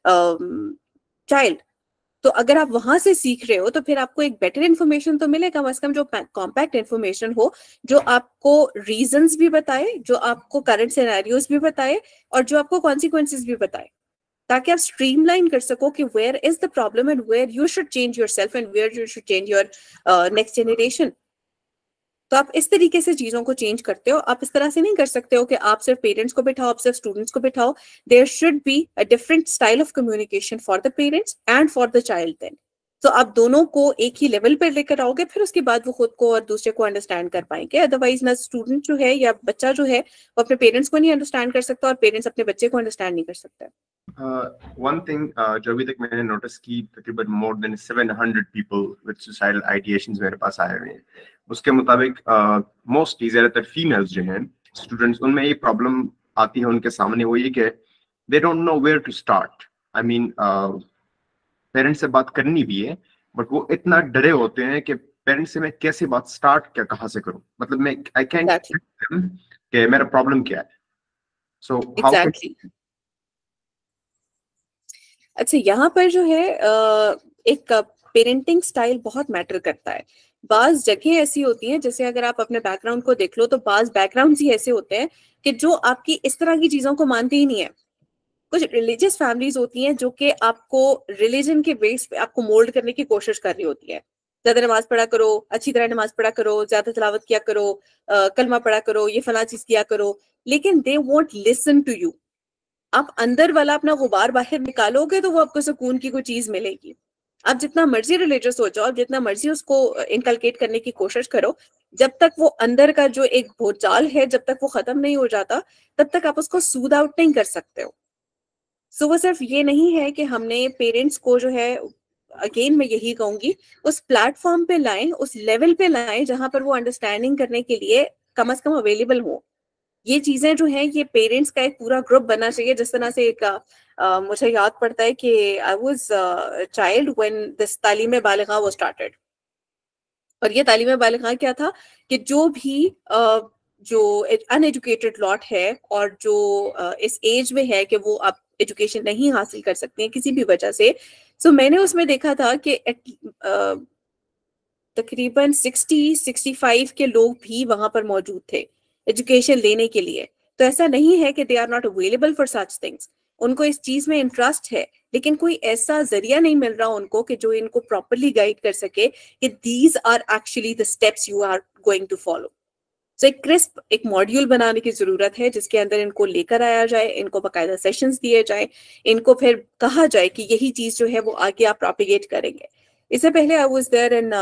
child. तो अगर आप वहां से सीख रहे हो तो फिर आपको एक बेटर इन्फॉर्मेशन तो मिले, कम से कम जो कॉम्पैक्ट इन्फॉर्मेशन हो, जो आपको रीजंस भी बताए, जो आपको करंट सिनेरियोज भी बताए और जो आपको कॉन्सिक्वेंसेस भी बताए, ताकि आप स्ट्रीमलाइन कर सको कि where is the problem and where you should change yourself and where you should change your next generation. तो आप इस तरीके से चीजों को चेंज करते हो। आप इस तरह से नहीं कर सकते हो कि आप सिर्फ पेरेंट्स को बिठाओ, आप सिर्फ स्टूडेंट्स को बिठाओ। There should be a different style of communication for the parents and for the child then. तो आप दोनों को एक ही लेवल पर लेकर आओगे, फिर उसके बाद वो खुद को और दूसरे को अंडरस्टैंड कर पाएंगे। अदरवाइज ना स्टूडेंट जो है या बच्चा जो है वो अपने पेरेंट्स को नहीं अंडरस्टैंड कर सकता और पेरेंट्स अपने बच्चे को अंडरस्टैंड नहीं कर सकते। One thing जो अभी तक मैंने नोटिस की, तकरीबन more than 700 people with suicidal ideations मेरे पास आए हुए हैं। उसके मुताबिक मोस्टली ज़्यादातर फीमेल्स जो हैं स्टूडेंट्स, उनमें ये प्रॉब्लम आती है उनके सामने, वो ये कि they don't know where to start. I mean parents से बात करनी भी है, बट वो इतना डरे होते हैं कि पेरेंट्स से मैं कैसे बात स्टार्ट क्या कहाँ से करूँ, मतलब मैं आई कैंट कि मेरा प्रॉब्लम क्या है। So exactly. अच्छा, यहाँ पर जो है एक पेरेंटिंग स्टाइल बहुत मैटर करता है। बाज जगह ऐसी होती हैं, जैसे अगर आप अपने बैकग्राउंड को देख लो तो बाज बैकग्राउंड्स ही ऐसे होते हैं कि जो आपकी इस तरह की चीजों को मानते ही नहीं है। कुछ रिलीजियस फैमिलीज होती हैं जो कि आपको रिलीजन के बेस पे आपको मोल्ड करने की कोशिश कर रही होती है। ज्यादा नमाज पढ़ा करो, अच्छी तरह नमाज पढ़ा करो, ज्यादा तिलावत किया करो, कलमा पढ़ा करो, ये फला चीज किया करो, लेकिन they won't listen to you. आप अंदर वाला अपना गुबार बाहर निकालोगे तो वो आपको सुकून की कोई चीज मिलेगी। आप जितना मर्जी रिलीजियस हो जाओ, जितना मर्जी उसको इनकलकेट करने की कोशिश करो, जब तक वो अंदर का जो एक भूचाल है जब तक वो खत्म नहीं हो जाता, तब तक आप उसको सूद आउट नहीं कर सकते हो। सो वो सिर्फ ये नहीं है कि हमने पेरेंट्स को जो है, अगेन मैं यही कहूंगी, उस प्लेटफॉर्म पे लाएं, उस लेवल पे लाएं जहां पर वो अंडरस्टैंडिंग करने के लिए कम से कम अवेलेबल हो। ये चीजें जो हैं, ये पेरेंट्स का एक पूरा ग्रुप बनना चाहिए। जिस तरह से एक मुझे याद पड़ता है कि I was child when this तालीम बालिगा वाज स्टार्टेड। और ये तालीम बालिगा क्या था कि जो भी जो अनएजुकेटेड लॉट है और जो इस एज में है कि वो आप एजुकेशन नहीं हासिल कर सकते हैं किसी भी वजह से, सो मैंने उसमें देखा था कि तकरीबन 60-65 के लोग भी वहां पर मौजूद थे एजुकेशन लेने के लिए। तो ऐसा नहीं है कि they are not available for such things, उनको इस चीज में इंटरेस्ट है, लेकिन कोई ऐसा जरिया नहीं मिल रहा उनको कि जो इनको प्रॉपरली गाइड कर सके कि these are actually the steps you are going to follow. तो एक क्रिस्प एक मॉड्यूल बनाने की जरूरत है जिसके अंदर इनको लेकर आया जाए, इनको बाकायदा सेशंस दिए जाए, इनको फिर कहा जाए कि यही चीज जो है वो आगे आप प्रोपिगेट करेंगे। इससे पहले I was there in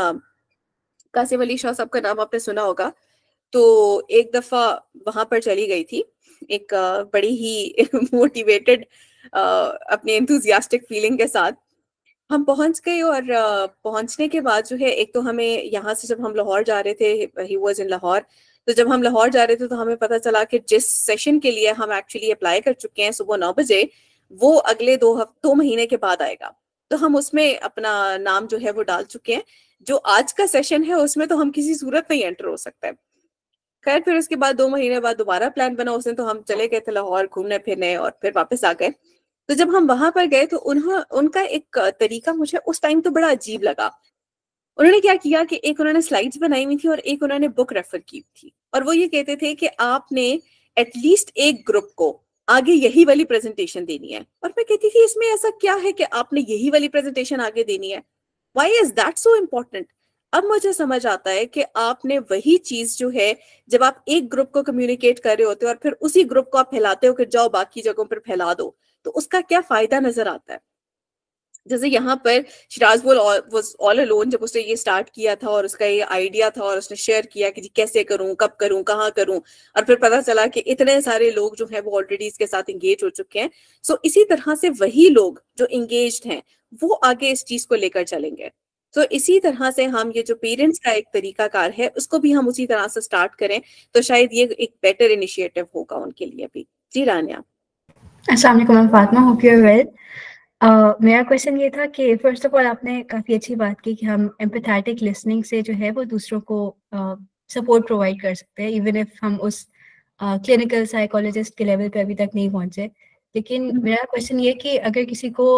Qasim Ali Shah sahab का नाम आपने सुना होगा। तो एक दफा वहां पर चली गई थी एक बड़ी ही मोटिवेटेड अपनी एंथुजियास्टिक फीलिंग के साथ। हम पहुंच गए और पहुंचने के बाद जो है, एक तो हमें यहाँ से जब हम लाहौर जा रहे थे, ही वाज इन लाहौर, तो जब हम लाहौर जा रहे थे तो हमें पता चला कि जिस सेशन के लिए हम एक्चुअली अप्लाई कर चुके हैं सुबह 9 बजे, वो अगले 2 महीने के बाद आएगा। तो हम उसमें अपना नाम जो है वो डाल चुके हैं। जो आज का सेशन है उसमें तो हम किसी सूरत में एंटर हो सकते हैं। खैर, फिर उसके बाद 2 महीने बाद दोबारा प्लान बना उसने, तो हम चले गए थे लाहौर घूमने फिरने और फिर वापस आ गए। तो जब हम वहां पर गए तो उनका एक तरीका मुझे उस टाइम तो बड़ा अजीब लगा। उन्होंने क्या किया कि एक उन्होंने स्लाइड्स बनाई हुई थी और एक उन्होंने बुक रेफर की थी, और वो ये कहते थे कि आपने एटलीस्ट एक ग्रुप को आगे यही वाली प्रेजेंटेशन देनी है। और मैं कहती थी इसमें ऐसा क्या है कि आपने यही वाली प्रेजेंटेशन आगे देनी है? Why is that so important? अब मुझे समझ आता है कि आपने वही चीज जो है, जब आप एक ग्रुप को कम्युनिकेट कर रहे होते हो और फिर उसी ग्रुप को आप फैलाते हो कि जाओ बाकी जगहों पर फैला दो, तो उसका क्या फायदा नजर आता है। जैसे यहाँ पर शिराज वाज ऑल अलोन जब उसने ये स्टार्ट किया था और उसका ये आइडिया था और उसने शेयर किया कि जी कैसे करूं, कब करूं, कहाँ करूं, और फिर पता चला कि इतने सारे लोग जो हैं वो ऑलरेडी इसके साथ इंगेज हो चुके हैं। सो इसी तरह से वही लोग जो इंगेज्ड हैं वो आगे इस चीज को लेकर चलेंगे। तो इसी तरह से हम ये जो पेरेंट्स का एक तरीकाकार है उसको भी हम उसी तरह से स्टार्ट करें तो शायद ये एक बेटर इनिशिएटिव होगा उनके लिए भी। जी रानिया। अस्सलाम वालेकुम Fatima, hope you are well. मेरा क्वेश्चन ये था कि फर्स्ट ऑफ ऑल आपने काफ़ी अच्छी बात की कि हम एम्पैथेटिक लिसनिंग से जो है वो दूसरों को सपोर्ट प्रोवाइड कर सकते हैं, इवन इफ हम उस क्लिनिकल साइकोलॉजिस्ट के लेवल पे अभी तक नहीं पहुंचे। लेकिन मेरा क्वेश्चन ये कि अगर किसी को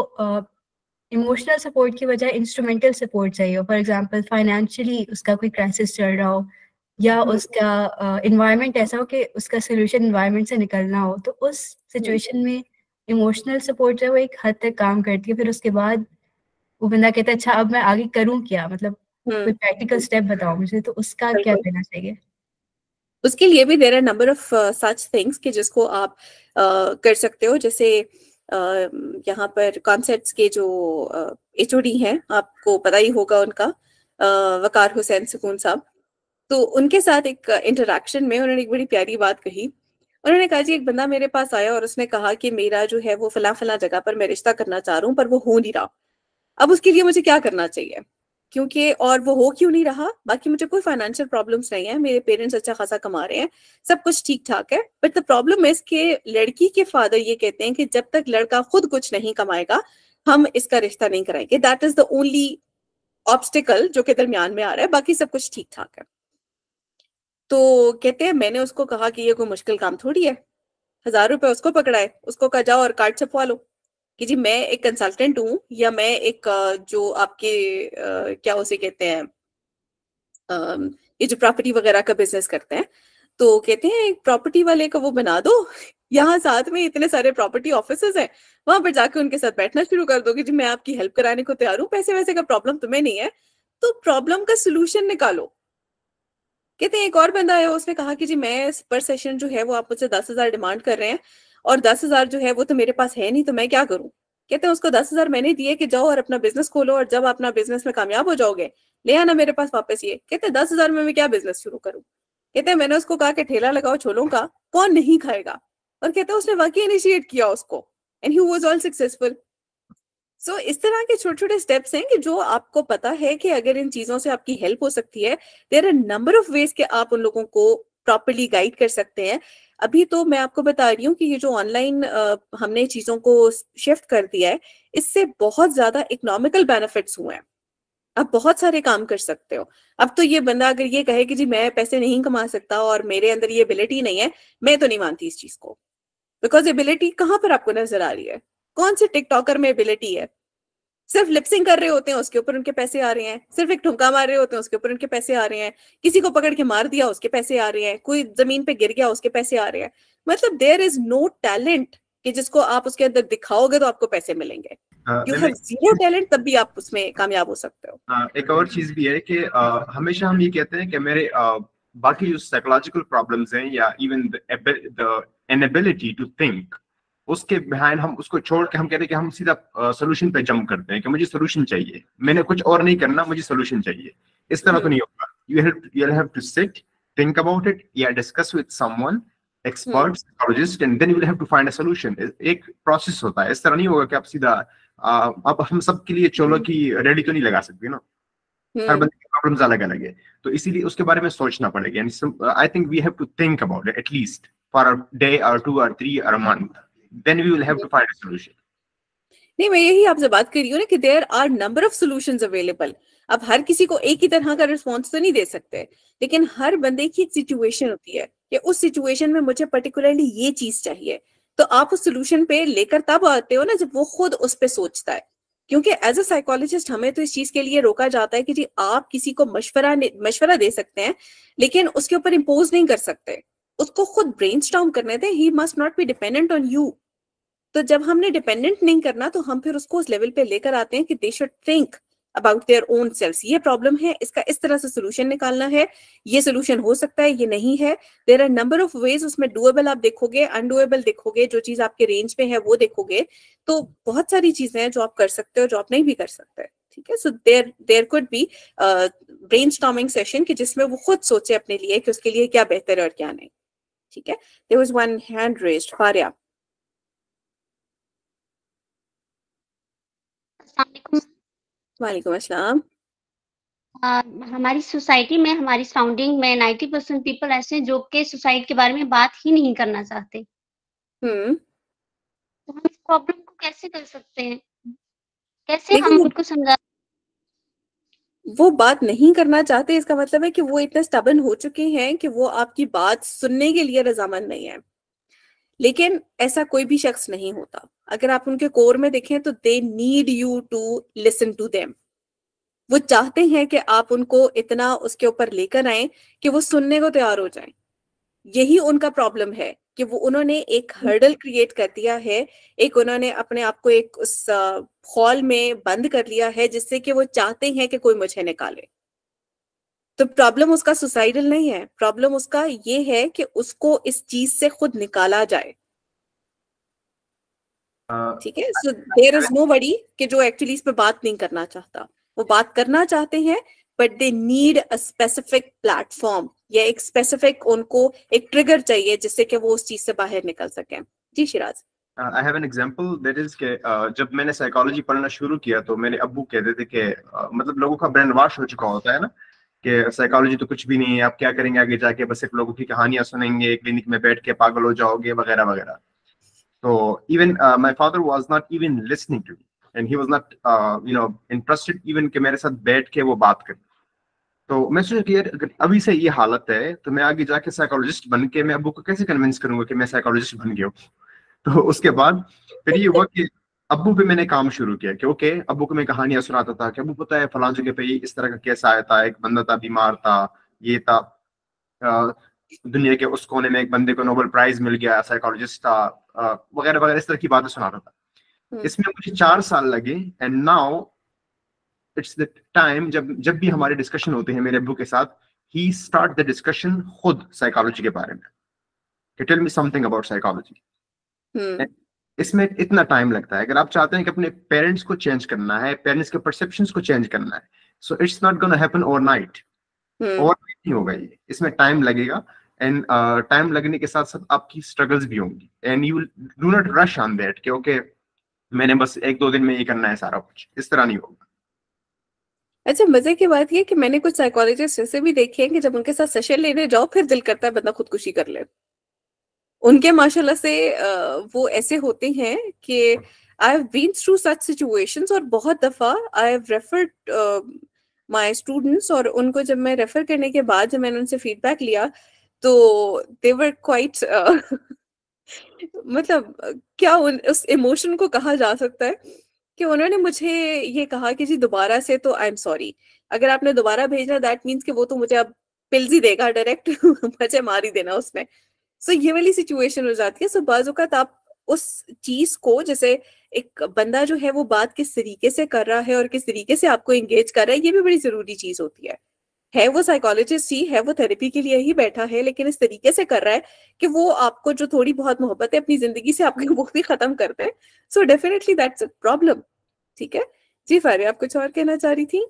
इमोशनल सपोर्ट की बजाय इंस्ट्रूमेंटल सपोर्ट चाहिए हो, फॉर एग्जांपल फाइनेंशियली उसका कोई क्राइसिस चल रहा हो या उसका इन्वायरमेंट ऐसा हो कि उसका सोल्यूशन इन्वायरमेंट से निकलना हो, तो उस सिचुएशन में इमोशनल सपोर्ट जो है वो एक हद तक काम करती है, फिर उसके बाद वो बंदा कहता है अच्छा अब मैं आगे करूं क्या, मतलब कोई प्रैक्टिकल स्टेप बताओ मुझे, तो उसका क्या करना चाहिए? उसके लिए भी there are number of such things कि जिसको आप कर सकते हो। जैसे यहाँ पर कॉन्सेप्ट्स के जो एचओडी हैं, आपको पता ही होगा उनका, वकार हुसैन सुकून साहब, तो उनके साथ एक इंटरेक्शन में उन्होंने एक बड़ी प्यारी बात कही। उन्होंने कहा जी एक बंदा मेरे पास आया और उसने कहा कि मेरा जो है वो फला फला जगह पर मैं रिश्ता करना चाह रहा हूँ पर वो हो नहीं रहा, अब उसके लिए मुझे क्या करना चाहिए, क्योंकि और वो हो क्यों नहीं रहा, बाकी मुझे कोई फाइनेंशियल प्रॉब्लम्स नहीं है, मेरे पेरेंट्स अच्छा खासा कमा रहे हैं, सब कुछ ठीक ठाक है, बट द प्रॉब्लम इज कि लड़की के फादर ये कहते हैं कि जब तक लड़का खुद कुछ नहीं कमाएगा हम इसका रिश्ता नहीं कराएंगे। That is the only obstacle जो के दरमियान में आ रहा है, बाकी सब कुछ ठीक ठाक है। तो कहते हैं मैंने उसको कहा कि ये कोई मुश्किल काम थोड़ी है, 1000 रुपए उसको पकड़ाए, उसको कहा जाओ और कार्ड छपवा लो कि जी मैं एक कंसल्टेंट हूँ, या मैं एक जो आपके क्या उसे कहते हैं ये जो प्रॉपर्टी वगैरह का बिजनेस करते हैं, तो कहते हैं एक प्रॉपर्टी वाले का वो बना दो, यहाँ साथ में इतने सारे प्रॉपर्टी ऑफिसेज हैं, वहां पर जाके उनके साथ बैठना शुरू कर दो कि जी मैं आपकी हेल्प कराने को तैयार हूँ, पैसे वैसे का प्रॉब्लम तुम्हें नहीं है, तो प्रॉब्लम का सोल्यूशन निकालो। कहते हैं एक और बंदा है, उसने कहा कि जी मैं पर सेशन जो है वो आप मुझसे 10,000 डिमांड कर रहे हैं और 10,000 जो है वो तो मेरे पास है नहीं, तो मैं क्या करूं। कहते हैं उसको 10,000 मैंने दिए कि जाओ और अपना बिजनेस खोलो और जब अपना बिजनेस में कामयाब हो जाओगे ले आना मेरे पास वापस ये। कहते हैं 10,000 में मैं क्या बिजनेस शुरू करूं। कहते हैं मैंने उसको कहा कि ठेला लगाओ छोलों का, कौन नहीं खाएगा, और कहते हैं उसने वाकई इनिशिएट किया उसको and he was all successful. So इस तरह के छोटे छोटे स्टेप्स हैं कि जो आपको पता है कि अगर इन चीजों से आपकी हेल्प हो सकती है, there are number of ways कि आप उन लोगों को प्रॉपर्ली गाइड कर सकते हैं। अभी तो मैं आपको बता रही हूँ कि ये जो ऑनलाइन हमने चीजों को शिफ्ट कर दिया है, इससे बहुत ज्यादा इकोनॉमिकल बेनिफिट्स हुए हैं, आप बहुत सारे काम कर सकते हो। अब तो ये बंदा अगर ये कहे कि जी मैं पैसे नहीं कमा सकता और मेरे अंदर ये एबिलिटी नहीं है, मैं तो नहीं मानती इस चीज को, बिकॉज एबिलिटी कहाँ पर आपको नजर आ रही है, कौन से टिकटॉकर में एबिलिटी है, सिर्फ लिपसिंग कर रहे होते हैं उसके ऊपर उनके पैसे आ रहे हैं, सिर्फ एक ठुमका मार रहे होते हैं उसके ऊपर उनके पैसे आ रहे हैं, किसी को पकड़ के मार दिया उसके पैसे आ रहे हैं, कोई जमीन पे गिर गया उसके पैसे आ रहे हैं। मतलब देयर इज नो टैलेंट कि जिसको आप उसके अंदर दिखाओगे तो आपको पैसे मिलेंगे। यू हैव जीरो टैलेंट, तब भी आप उसमें कामयाब हो सकते हो। एक और चीज भी है कि हमेशा हम ये कहते हैं कि मेरे बाकी जो साइकोलॉजिकल प्रॉब्लम्स हैं या even the inability to think, उसके बिहाइंड हम उसको छोड़ के हम कहते हैं कि हम सीधा सोल्यूशन पे जंप करते हैं कि मुझे सोल्यूशन चाहिए, मैंने कुछ और नहीं करना, मुझे सोल्यूशन चाहिए। इस तरह तो नहीं होगा। you'll have to sit, think about it, या discuss with someone expert psychologist, and then you will have to find a solution. एक प्रोसेस होता है, इस तरह नहीं होगा कि आप सीधा अब हम सब के लिए चलो की रेडी तो नहीं लगा सकते ना, हर बंदे की प्रॉब्लम्स अलग अलग है, तो इसीलिए उसके बारे में सोचना पड़ेगा। I think we have to think about it at least for a day और 2 और 3 और a month, then we will have to find a solution. नहीं, मैं यही आपसे बात कर रही हूँ ना कि there are number of solutions available. अब हर किसी को एक ही तरह का रिस्पॉन्स तो नहीं दे सकते, लेकिन हर बंदे की एक सिचुएशन होती है कि उस सिचुएशन में मुझे पर्टिकुलरली ये चीज चाहिए, तो आप उस सोल्यूशन पे लेकर तब आते हो ना जब वो खुद उस पे सोचता है। क्योंकि एज अ साइकोलॉजिस्ट हमें तो इस चीज के लिए रोका जाता है कि जी आप किसी को मशवरा दे सकते हैं लेकिन उसके ऊपर इम्पोज नहीं कर सकते, उसको खुद ब्रेनस्टॉर्म करने दें। He must not be dependent on you. तो जब हमने डिपेंडेंट नहीं करना तो हम फिर उसको उस लेवल पे लेकर आते हैं कि they should think about their own selves. ये प्रॉब्लम है, इसका इस तरह से सोल्यूशन निकालना है, ये सोल्यूशन हो सकता है, ये नहीं है। There are number of ways, उसमें डुएबल आप देखोगे, अनडुएबल देखोगे, जो चीज आपके रेंज में है वो देखोगे, तो बहुत सारी चीजें हैं जो आप कर सकते हो जो आप नहीं भी कर सकते। ठीक है, so there could be brainstorming session कि जिसमें वो खुद सोचे अपने लिए कि उसके लिए क्या बेहतर है और क्या नहीं। ठीक है, there was one hand raised. Faria. वालेकुम अस्सलाम। हमारी सोसाइटी में, हमारी सराउंडिंग में 90% पीपल ऐसे हैं जो कि सुसाइड के बारे में बात ही नहीं करना चाहते। तो हम इस प्रॉब्लम को कैसे कर सकते हैं? कैसे हम उनको समझा? वो बात नहीं करना चाहते, इसका मतलब है कि वो इतने स्टबर्न हो चुके हैं कि वो आपकी बात सुनने के लिए रजामंद नहीं है। लेकिन ऐसा कोई भी शख्स नहीं होता। अगर आप उनके कोर में देखें तो they need you to listen to them. वो चाहते हैं कि आप उनको इतना उसके ऊपर लेकर आए कि वो सुनने को तैयार हो जाएं। यही उनका प्रॉब्लम है कि वो उन्होंने एक हर्डल क्रिएट कर दिया है, एक उन्होंने अपने आप को एक उस हॉल में बंद कर लिया है जिससे कि वो चाहते हैं कि कोई मुझे निकाले। तो प्रॉब्लम उसका सुसाइडल नहीं है, प्रॉब्लम उसका ये है कि उसको इस चीज से खुद निकाला जाए। ठीक है, सो देयर इज नोबडी कि जो एक्चुअली इस पे बात नहीं करना चाहता, वो बात करना चाहते हैं but they need a specific platform या एक स्पेसिफिक उनको एक ट्रिगर चाहिए जिससे कि वो उस चीज से बाहर निकल सकें। जी Shiraz. I have an example that is के जब मैंने साइकोलॉजी पढ़ना शुरू किया तो मेरे अब्बू कहते थे कि मतलब लोगों का ब्रेन वॉश हो चुका होता है ना, कि साइकोलॉजी तो कुछ भी नहीं है, आप क्या करेंगे आगे जाके, बस एक लोगों की कहानियां सुनेंगे, क्लिनिक में बैठ के पागल हो जाओगे वगैरह वगैरह। तो even my father was not even listening to me and he was not interested even कि मेरे साथ बैठ के वो बात करे। तो मैं सोचा कि यार अगर अभी से ये हालत है तो मैं आगे जाके साइकोलॉजिस्ट बन के मैं अब्बू को कैसे कन्विंस करूंगा कि मैं साइकोलॉजिस्ट बन गया हूँ। तो उसके बाद फिर ये हुआ कि अब्बू पे मैंने काम शुरू किया कि ओके, अब्बू को मैं कहानियां सुनाता था कि अब्बू पता है फलां जगह पे इस तरह का केस आया था, एक बंदा था बीमार था, ये था, दुनिया के उस कोने में एक बंदे को नोबेल प्राइज मिल गया, साइकोलॉजिस्ट था, वगैरह वगैरह, इस तरह की बातें सुनाता था। इसमें मुझे 4 साल लगे and now it's the time जब जब भी हमारे डिस्कशन होते हैं मेरे अब्बू के साथ, ही स्टार्ट द डिस्कशन खुद साइकोलॉजी के बारे में कि tell me something about psychology. इसमें इतना टाइम लगता है, अगर आप चाहते हैं कि अपने पेरेंट्स को चेंज करना है, पेरेंट्स के परसेप्शंस को चेंज करना है, so it's not gonna happen overnight. Overnight नहीं होगा ये, इसमें टाइम लगेगा एंड टाइम लगने के साथ साथ आपकी स्ट्रगल्स भी होंगी and you do not rush on that कि ओके मैंने बस 1-2 दिन में ये करना है सारा कुछ, इस तरह नहीं होगा। अच्छा, मजे की बात ये कि मैंने कुछ साइकोलॉजिस्ट ऐसे भी देखे हैं कि जब उनके साथ सेशन लेने जाओ फिर दिल करता है बंदा खुदकुशी कर ले। उनके माशाल्लाह से वो ऐसे होते हैं कि I have been through such situations, और बहुत दफा I have referred my students, और उनको जब मैं रेफर करने के बाद जब मैंने उनसे फीडबैक लिया तो दे वर क्वाइट मतलब क्या उस इमोशन को कहा जा सकता है कि उन्होंने मुझे ये कहा कि जी दोबारा से तो आई एम सॉरी, अगर आपने दोबारा भेजना दैट मीन्स कि वो तो मुझे अब पिल्स ही देगा डायरेक्ट मुझे मार ही देना उसमें। सो ये वाली सिचुएशन हो जाती है। सो बाज़ औक़ात आप उस चीज को, जैसे एक बंदा जो है वो बात किस तरीके से कर रहा है और किस तरीके से आपको एंगेज कर रहा है, ये भी बड़ी जरूरी चीज होती है वो साइकोलॉजिस्ट ही है, वो थेरेपी के लिए ही बैठा है, लेकिन इस तरीके से कर रहा है कि वो आपको जो थोड़ी बहुत मोहब्बत है अपनी जिंदगी से आपकी वो भी खत्म कर दे। So definitely that's a problem. ठीक है जी फारिया, आप कुछ और कहना चाह रही थी?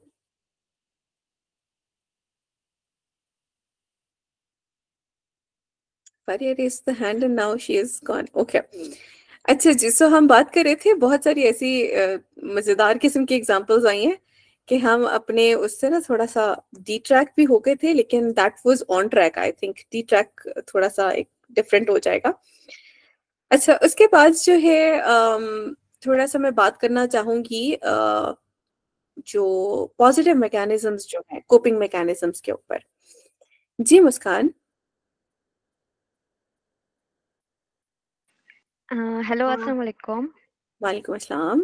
Faria raised the hand and now she is gone. Okay, अच्छा जी, सो हम बात कर रहे थे, बहुत सारी ऐसी मजेदार किस्म की एग्जांपल्स आई हैं कि हम अपने उससे ना थोड़ा सा डी ट्रैक भी हो गए थे, लेकिन that was on track. I think the track थोड़ा सा एक डिफरेंट हो जाएगा। अच्छा, उसके बाद जो है थोड़ा सा मैं बात करना चाहूंगी जो पॉजिटिव मैकेनिज्म्स जो है, कोपिंग मैकेनिज्म्स के ऊपर। जी मुस्कान। Hello, Assalamu alaikum. वालेकुम अस्सलाम।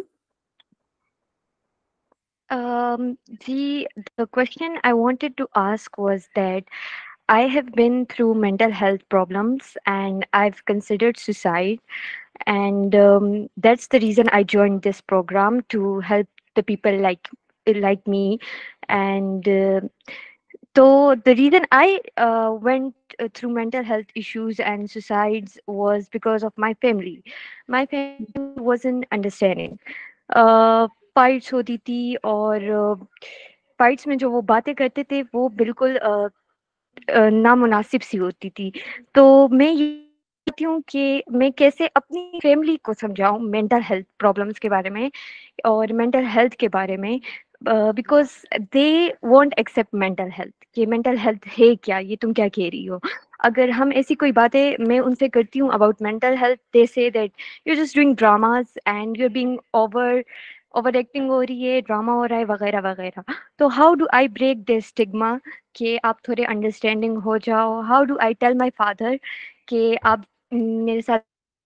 The question I wanted to ask was that I have been through mental health problems and I've considered suicide, and that's the reason I joined this program to help the people like me. And so the reason I went through mental health issues and suicides was because of my family. My family wasn't understanding. Fights होती थी और fights में जो वो बातें करते थे वो बिल्कुल नामुनासिब सी होती थी। तो मैं ये चाहती हूँ कि मैं कैसे अपनी फैमिली को समझाऊँ मेंटल हेल्थ प्रॉब्लम्स के बारे में और मेंटल हेल्थ के बारे में, because they won't accept mental health. कि मेंटल हेल्थ है क्या, ये तुम क्या कह रही हो। अगर हम ऐसी कोई बातें मैं उनसे करती हूँ about mental health, they say that you are just doing dramas and you are being over acting हो रही है, ड्रामा हो रहा है वगैरह वगैरह। तो how do I break this stigma कि आप थोड़े अंडरस्टैंडिंग हो जाओ। How do I tell my father कि आप मेरे साथ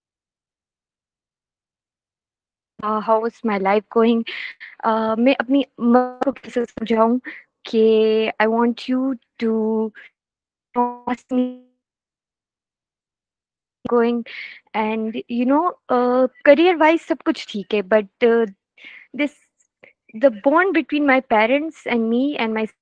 how is my life going. मैं अपनी माँ को कैसे समझाऊं कि I want you to going, and career wise सब कुछ ठीक है, but this the bond between my parents and me and my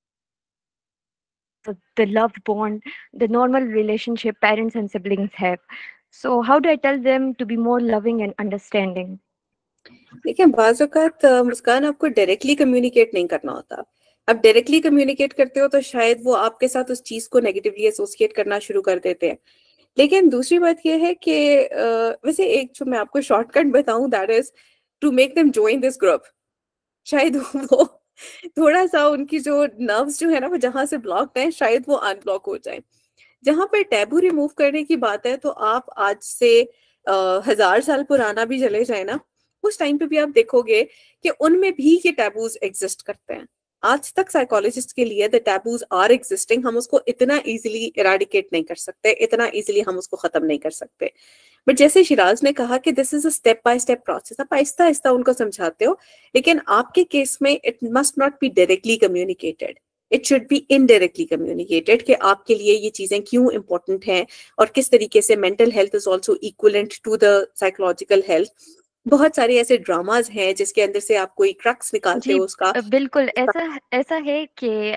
the love bond, the normal relationship parents and siblings have. So how do I tell them to be more loving and understanding? देखिए, बाज़ औक़ात मुस्कान आपको directly communicate नहीं करना होता। आप directly communicate करते हो तो शायद वो आपके साथ उस चीज़ को नेगेटिवली एसोसिएट करना शुरू कर देते हैं। लेकिन दूसरी बात ये है कि वैसे एक जो मैं आपको शॉर्टकट बताऊँ, that is to make them join this group. शायद वो थोड़ा-सा उनकी जो नर्व्स जो है ना, वो जहाँ से ब्लॉक्ड हैं, शायद वो अनब्लॉक हो जाएँ। जहाँ पर टैबू रिमूव करने की बात है, तो आप आज से 1000 साल पुराना भी चले जाए ना, उस टाइम पे भी आप देखोगे कि उनमें भी ये टैबूज एग्जिस्ट करते हैं। आज तक साइकोलॉजिस्ट के लिए द टैबूज आर एग्जिस्टिंग। हम उसको इतना इजीली इराडिकेट नहीं कर सकते, इतना इजीली हम उसको खत्म नहीं कर सकते। बट जैसे शिराज ने कहा कि this is a step by step process, आप आहिस्ता आहिस्ता उनको समझाते हो, लेकिन आपके केस में it must not be directly communicated, it should be indirectly communicated कि आपके लिए ये चीजें क्यों इंपॉर्टेंट हैं और किस तरीके से mental health is also equivalent to the psychological health. बहुत सारे ऐसे ड्रामाज हैं जिसके अंदर से आप कोई क्रक्स निकालते हो उसका। बिल्कुल ऐसा है कि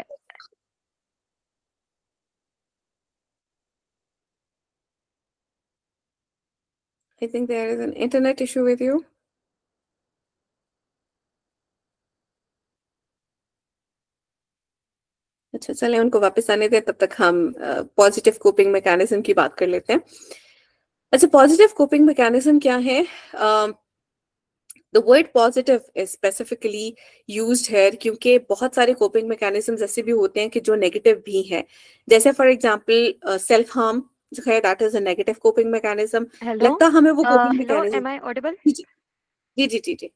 I think there is an internet issue with you. अच्छा, चलें उनको वापस आने दें, तब तक हम पॉजिटिव कोपिंग मैकेनिज्म की बात कर लेते हैं। अच्छा, पॉजिटिव कोपिंग मैकेनिज्म क्या है? The word positive is specifically used here क्योंकि बहुत सारे कोपिंग मैकेनिज्म्स ऐसे भी होते हैं कि जो नेगेटिव भी हैं। जैसे फॉर एग्जांपल सेल्फ हार्म जो है, that is a negative coping mechanism. लगता हमें वो coping mechanism. am I audible? जी जी जी जी।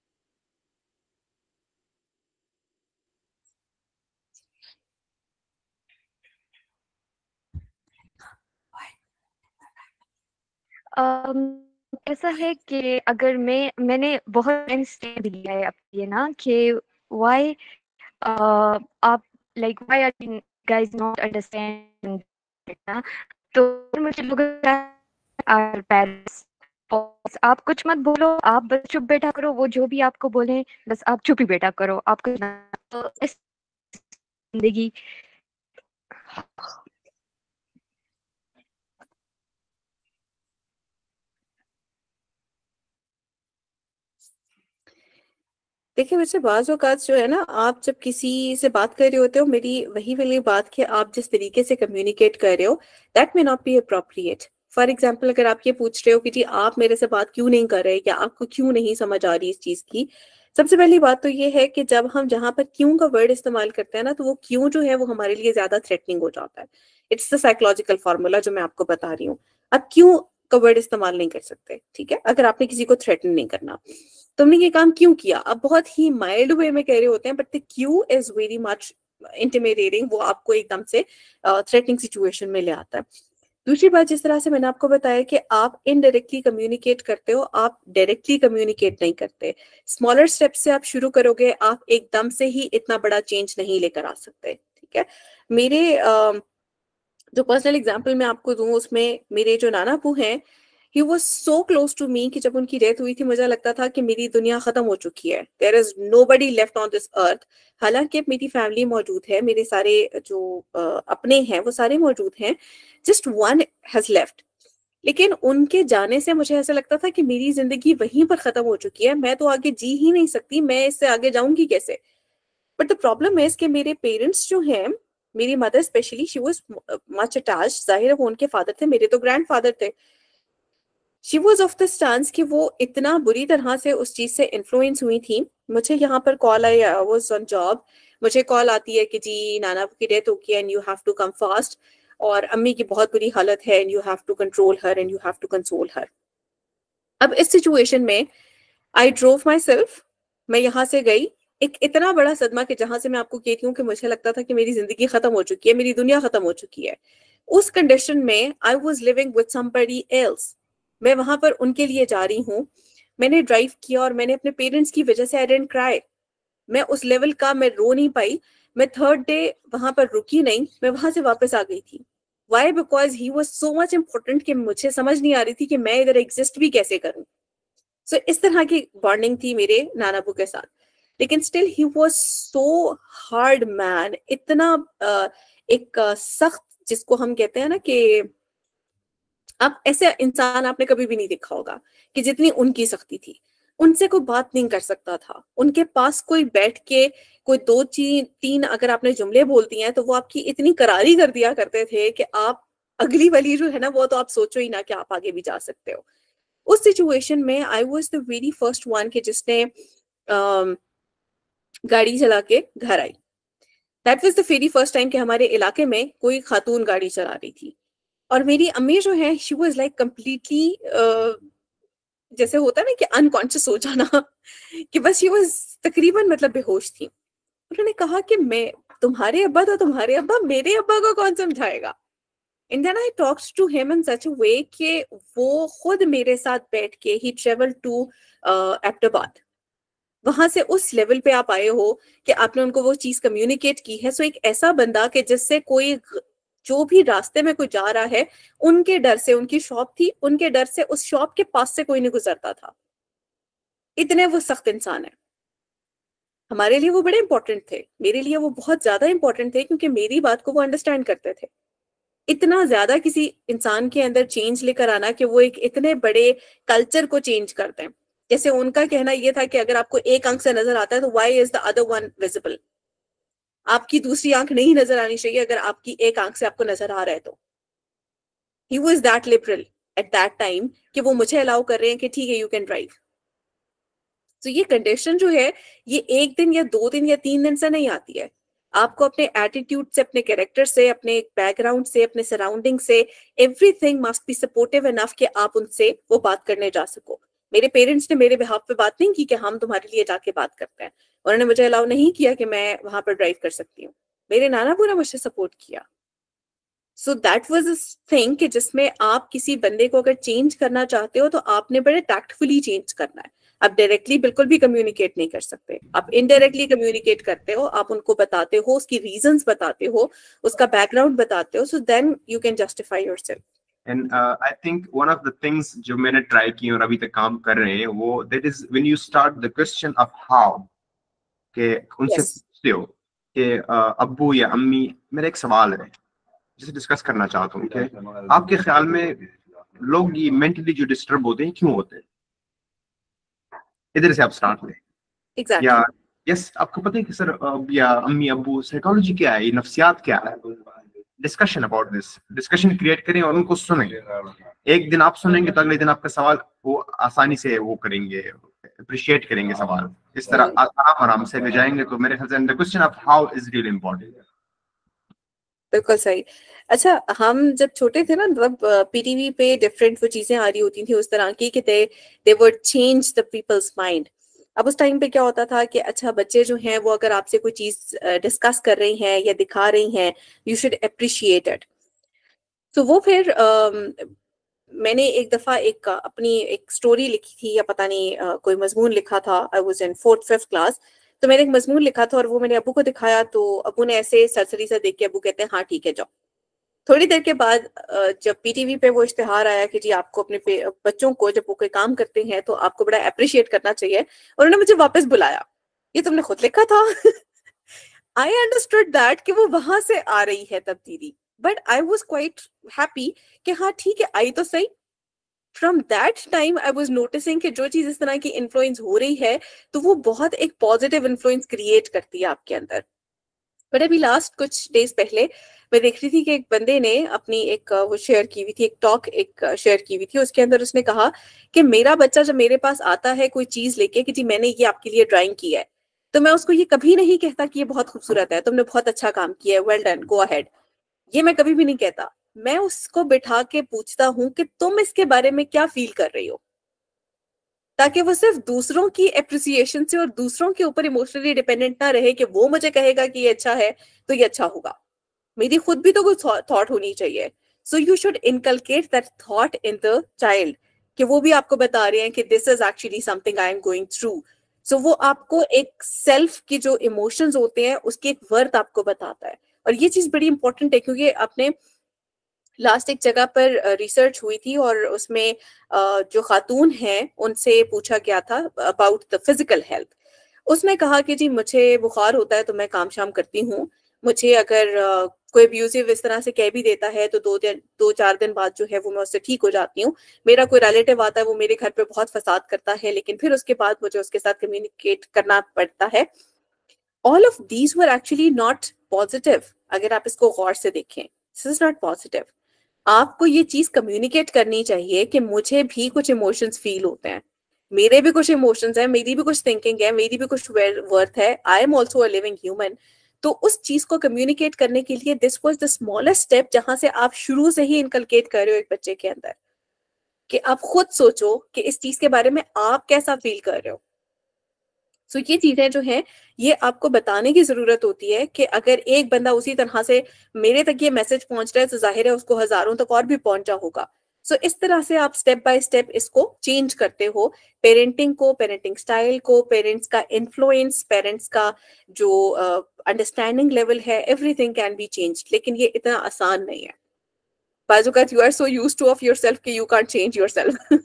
ऐसा है कि अगर मैंने बहुत टाइम स्टे भी लिया है अब ये ना कि why आप like why are you guys not understand ना, तो मुझे लोग पेरेंट्स आप कुछ मत बोलो, आप बस चुप बैठा करो, वो जो भी आपको बोले बस आप चुप ही बैठा करो, आपको तो इस जिंदगी। देखिए, वैसे बाज़ औक़ात जो है ना, आप जब किसी से बात कर रहे होते हो, मेरी वही वाली बात कि आप जिस तरीके से कम्युनिकेट कर रहे हो, that may not be appropriate. For example, अगर आप ये पूछ रहे हो कि जी आप मेरे से बात क्यों नहीं कर रहे, या आपको क्यों नहीं समझ आ रही इस चीज़ की, सबसे पहली बात तो ये है कि जब हम जहाँ पर क्यों का वर्ड इस्तेमाल करते हैं ना, तो वो क्यों जो है वो हमारे लिए ज़्यादा थ्रेटनिंग हो जाता है। इट्स द साइकोलॉजिकल फार्मूला जो मैं आपको बता रही हूँ। आप क्यों का वर्ड इस्तेमाल नहीं कर सकते, ठीक है, अगर आपने किसी को थ्रेटन नहीं करना। तुमने ये काम क्यों किया, आप बहुत ही माइल्ड वे में कह रहे होते हैं, but the cue is very much intimidating, वो आपको एकदम से थ्रेटनिंग सिचुएशन में ले आता है। दूसरी बात, जिस तरह से मैंने आपको बताया कि आप इनडायरेक्टली कम्युनिकेट करते हो, आप डायरेक्टली कम्युनिकेट नहीं करते। स्मॉलर स्टेप से आप शुरू करोगे, आप एकदम से ही इतना बड़ा चेंज नहीं लेकर आ सकते, ठीक है। मेरे जो पर्सनल एग्जाम्पल मैं आपको दूं, उसमें मेरे जो नाना पू हैं, he was so close to me कि जब उनकी डेथ हुई थी, मुझे लगता था कि मेरी दुनिया खत्म हो चुकी है। There is nobody left on this earth। हालांकि मेरी फैमिली मौजूद है, मेरे सारे जो अपने हैं वो सारे मौजूद हैं, just one has left। लेकिन उनके जाने से मुझे ऐसा लगता था कि मेरी जिंदगी वहीं पर खत्म हो चुकी है, मैं तो आगे जी ही नहीं सकती, मैं इससे आगे जाऊंगी कैसे। बट द प्रॉब्लम है कि मेरे पेरेंट्स जो हैं, मेरी mother specially, she was much attached. जाहिर है वो उनके फादर थे, मेरे तो ग्रैंडफादर थे। She was of the stance कि वो इतना बुरी तरह से उस चीज से इन्फ्लुएंस हुई थी। मुझे यहाँ पर कॉल आई, आई वाज ऑन जॉब, मुझे कॉल आती है कि जी नाना की डेथ हो गई and you have to come fast, और अम्मी की बहुत बुरी हालत है and you have to control her and you have to console her. अब इस सिचुएशन में आई ड्रोव माई सेल्फ, मैं यहाँ से गई। एक इतना बड़ा सदमा कि जहां से मैं आपको कहती हूँ कि मुझे लगता था कि मेरी जिंदगी खत्म हो चुकी है, मेरी दुनिया खत्म हो चुकी है। उस कंडीशन में I was living with somebody else, मैं वहां पर उनके लिए जा रही हूँ। मैंने ड्राइव किया और मैंने अपने पेरेंट्स की वजह से आई डिडंट क्राई। मैं उस लेवल का मैं रो नहीं पाई। मैं थर्ड डे वहां पर रुकी नहीं, मैं वहां से वापस आ गई थी। Why? Because he was so much important कि मुझे समझ नहीं आ रही थी कि मैं इधर एग्जिस्ट भी कैसे करूं. सो इस तरह की बॉन्डिंग थी मेरे नाना अबू के साथ. लेकिन still he was so hard man, इतना एक सख्त, जिसको हम कहते हैं ना कि आप ऐसे इंसान आपने कभी भी नहीं देखा होगा कि जितनी उनकी सख्ती थी. उनसे कोई बात नहीं कर सकता था. उनके पास कोई बैठ के कोई 2-3 अगर आपने जुमले बोल दिए हैं तो वो आपकी इतनी करारी कर दिया करते थे कि आप अगली वाली जो है ना, वो तो आप सोचो ही ना कि आप आगे भी जा सकते हो. उस सिचुएशन में I was the very first one कि जिसने गाड़ी चला के घर आई. That was the very first time कि हमारे इलाके में कोई खातून गाड़ी चला रही थी. और मेरी अम्मी जो है, शी वाज लाइक कंप्लीटली, जैसे होता है ना कि अनकॉन्शियस हो जाना कि बस शी वाज तकरीबन मतलब बेहोश थी. उन्होंने कहा कि मैं तुम्हारे अब्बा तो तुम्हारे अब्बा, मेरे अब्बा को कौन समझाएगा. And then I talked to him in such a way कि वो खुद मेरे साथ बैठ के ही ट्रेवल टू एबटाबाद. वहां से उस लेवल पे आप आए हो कि आपने उनको वो चीज कम्युनिकेट की है. सो एक ऐसा बंदा कि जिससे कोई जो भी रास्ते में कोई जा रहा है, उनके डर से, उनकी शॉप थी, उनके डर से उस शॉप के पास से कोई नहीं गुजरता था. इतने वो सख्त इंसान है. हमारे लिए वो बड़े इंपॉर्टेंट थे. मेरे लिए वो बहुत ज्यादा इंपॉर्टेंट थे क्योंकि मेरी बात को वो अंडरस्टैंड करते थे. इतना ज्यादा किसी इंसान के अंदर चेंज लेकर आना कि वो एक इतने बड़े कल्चर को चेंज कर दें. जैसे उनका कहना ये था कि अगर आपको एक आंख से नजर आता है तो why is the other one visible. आपकी दूसरी आंख नहीं नजर आनी चाहिए अगर आपकी एक आंख से आपको नजर आ रहा है तो. He was that liberal at that time कि वो मुझे अलाउ कर रहे हैं कि ठीक है, यू कैन ड्राइव. तो ये कंडीशन जो है, ये 1 दिन या 2 दिन या 3 दिन से नहीं आती है. आपको अपने एटीट्यूड से, अपने कैरेक्टर से, अपने बैकग्राउंड से, अपने सराउंडिंग से, everything must be supportive enough कि आप उनसे वो बात करने जा सको. मेरे पेरेंट्स ने मेरे बिहाफ पे बात नहीं की कि हम तुम्हारे लिए जाके बात करते हैं. उन्होंने मुझे अलाउ नहीं किया कि मैं वहां पर ड्राइव कर सकती हूँ. मेरे नाना पूरा मुझे सपोर्ट किया. So that was a thing कि जिसमें आप किसी बंदे को अगर चेंज करना चाहते हो तो आपने बड़े टैक्टफुली चेंज करना है. आप डायरेक्टली बिल्कुल भी कम्युनिकेट नहीं कर सकते. आप इनडायरेक्टली कम्युनिकेट करते हो, आप उनको बताते हो, उसकी रीजंस बताते हो, उसका बैकग्राउंड बताते हो. So then you can justify yourself. And I think one of the things जो मैंने ट्राई की और अभी तक काम कर रहे हैं वो that is when you start the question of how के उनसे पूछते हो कि अब्बू या अम्मी, मेरा एक सवाल है जिसे डिस्कस करना चाहता हूँ कि आपके ख्याल में लोग ये मेंटली जो डिस्टर्ब होते हैं क्यों होते हैं. इधर से आप स्टार्ट लें. Exactly. या यस, आपको पता है कि सर या अम्मी अब्बू साइकोलॉजी क्या है, ये नफ्सियात क्या है. Discussion about this, discussion create करें और उनको सुनें. एक दिन आप सुनेंगे तो अगले दिन आपका सवाल वो आसानी से वो करेंगे, अप्रिशिएट करेंगे सवाल. इस तरह आराम आराम से ले जाएंगे. तो मेरे ख्याल से the question of how is really important. बिल्कुल सही. अच्छा, हम जब छोटे थे ना, मतलब पीटीवी पे डिफरेंट वो चीजें आ रही होती थी उस तरह की कि they would change the people's mind. अब उस टाइम पे क्या होता था कि अच्छा, बच्चे जो हैं वो अगर आपसे कोई चीज डिस्कस कर रही हैं या दिखा रही हैं, यू शुड अप्रिशिएट इट. तो वो फिर मैंने एक दफा एक अपनी एक स्टोरी लिखी थी, या पता नहीं कोई मजमून लिखा था. I was in 4th-5th class. तो मैंने एक मजमून लिखा था और वो मैंने अबू को दिखाया. तो अबू ने ऐसे सरसरी सा देख के अबू कहते हैं हाँ ठीक है जाओ. थोड़ी देर के बाद जब पीटीवी पे वो इश्तिहार आया कि जी आपको अपने बच्चों को जब वो कोई काम करते हैं तो आपको बड़ा अप्रिशिएट करना चाहिए, उन्होंने मुझे वापस बुलाया. ये तुमने खुद लिखा था. आई अंडरस्टूड दैट कि वो वहां से आ रही है तब्दीली. But I was quite happy कि हाँ ठीक है, आई तो सही. From that time I was noticing कि जो चीज इस तरह की इन्फ्लुएंस हो रही है तो वो बहुत एक पॉजिटिव इन्फ्लुएंस क्रिएट करती है आपके अंदर. बट अभी लास्ट कुछ डेज पहले मैं देख रही थी कि एक बंदे ने अपनी एक वो शेयर की हुई थी, एक टॉक एक शेयर की हुई थी. उसके अंदर उसने कहा कि मेरा बच्चा जब मेरे पास आता है कोई चीज लेके कि जी मैंने ये आपके लिए ड्राइंग की है, तो मैं उसको ये कभी नहीं कहता कि ये बहुत खूबसूरत है, तुमने बहुत अच्छा काम किया है, वेल डन, गो अहेड. ये मैं कभी भी नहीं कहता. मैं उसको बिठा के पूछता हूँ कि तुम इसके बारे में क्या फील कर रही हो, ताकि वो सिर्फ दूसरों की एप्रिसिएशन से और दूसरों के ऊपर इमोशनली डिपेंडेंट ना रहे कि वो मुझे कहेगा कि ये अच्छा है तो ये अच्छा होगा. मेरी खुद भी तो कुछ थॉट होनी चाहिए. So you should inculcate that thought in the child कि वो भी आपको बता रहे हैं कि this is actually something I am going through. So वो आपको एक सेल्फ की जो इमोशंस होते हैं उसकी एक वर्थ आपको बताता है. और ये चीज बड़ी इंपॉर्टेंट है क्योंकि आपने लास्ट एक जगह पर रिसर्च हुई थी और उसमें जो खातून हैं उनसे पूछा गया था अबाउट द फिजिकल हेल्थ। उसने कहा कि जी मुझे बुखार होता है तो मैं काम शाम करती हूँ, मुझे अगर कोई अब्यूजिव इस तरह से कह भी देता है तो 2-4 दिन बाद जो है वो मैं उससे ठीक हो जाती हूँ। मेरा कोई रिलेटिव आता है वो मेरे घर पे बहुत फसाद करता है लेकिन फिर उसके बाद मुझे उसके साथ कम्युनिकेट करना पड़ता है। All of these were actually not positive. अगर आप इसको गौर से देखें, दिस इज नॉट पॉजिटिव। आपको ये चीज कम्युनिकेट करनी चाहिए कि मुझे भी कुछ इमोशंस फील होते हैं, मेरे भी कुछ इमोशंस हैं, मेरी भी कुछ थिंकिंग है, मेरी भी कुछ वर्थ है, I am also a living human. तो उस चीज को कम्युनिकेट करने के लिए this was the smallest step, जहां से आप शुरू से ही इनकलकेट कर रहे हो एक बच्चे के अंदर कि आप खुद सोचो कि इस चीज के बारे में आप कैसा फील कर रहे हो। सो ये चीजें जो हैं ये आपको बताने की जरूरत होती है कि अगर एक बंदा उसी तरह से मेरे तक ये मैसेज पहुंच रहा है तो जाहिर है उसको हजारों तक और भी पहुंचा होगा। सो इस तरह से आप स्टेप बाय स्टेप इसको चेंज करते हो, पेरेंटिंग को, पेरेंटिंग स्टाइल को, पेरेंट्स का इन्फ्लुएंस, पेरेंट्स का जो अंडरस्टैंडिंग लेवल है, एवरीथिंग कैन बी चेंज। लेकिन ये इतना आसान नहीं है। बाजुकात you are so used to of yourself कि you can't change yourself.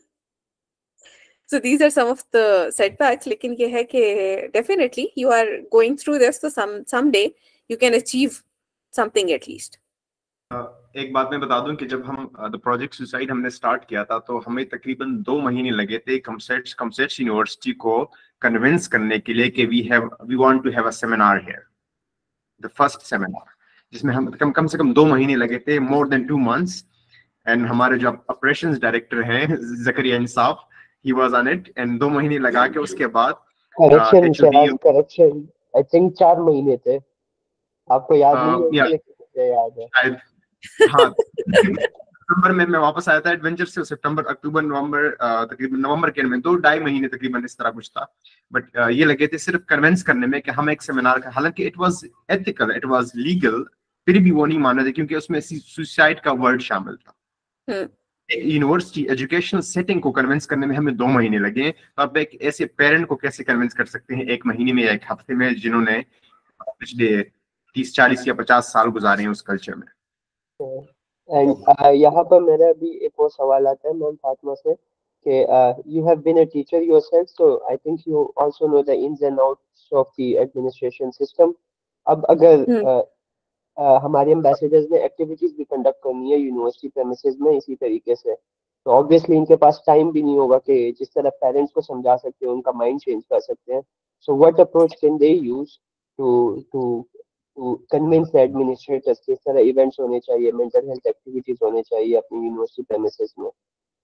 So these are some of the setbacks, लेकिन ये है कि definitely you are going through this, so someday you can achieve something at least. एक बात मैं बता दूं कि जब हम द प्रोजेक्ट सुसाइड हमने स्टार्ट किया था तो हमें तकरीबन 2 महीने लगे थे कमसेट्स यूनिवर्सिटी को कन्विंस करने के लिए कि we want to have a seminar here, the first seminar, जिसमें हम कम से कम 2 महीने लगे थे, मोर देन 2 months। एंड हमारे जो ऑपरेशंस डायरेक्टर हैं जकरिया इंसाफ, he was on it, and 2 महीने लगा के उसके बाद करेक्शन आई थिंक 4 महीने थे, आपको याद नहीं है? मुझे याद है हाँ। सितंबर में मैं वापस आया था एडवेंचर से, सितंबर, अक्टूबर, नवंबर, तकरीबन नवंबर के में 2-2.5 महीने तकरीबन इस तरह कुछ था। बट ये लगे थे सिर्फ कन्विंस करने में कि हम एक सेमिनार का, हालांकि it was ethical, it was legal, फिर भी वो नहीं माना था क्योंकि उसमें सुसाइड का वर्ड शामिल था। यूनिवर्सिटी एजुकेशनल सेटिंग को कन्विंस करने में हमें 2 महीने लगे। तो आप एक ऐसे पेरेंट को कैसे कन्विंस कर सकते हैं 1 महीने में या 1 हफ्ते में, जिन्होंने पिछले 30-40 या 50 साल गुजारे हैं उस कल्चर में। एंड यहाँ पर मेरा भी एक और सवाल आता है मैम फातिमा से कि you have been a teacher yourself, so I think you also know the ins and outs of the administration system. अब अगर हमारे एम्बेसडर्स ने एक्टिविटीज भी कंडक्ट करनी है यूनिवर्सिटी प्रेमिसेस में इसी तरीके से, तो ऑब्वियसली इनके पास टाइम भी नहीं होगा कि जिस तरह पेरेंट्स को समझा सकते हैं, उनका माइंड चेंज कर सकते हैं। So what approach can they use to convince the administrators, किस तरह इवेंट्स होने चाहिए, मेंटल हेल्थ एक्टिविटीज होने चाहिए अपनी यूनिवर्सिटी प्रेमिसेस में?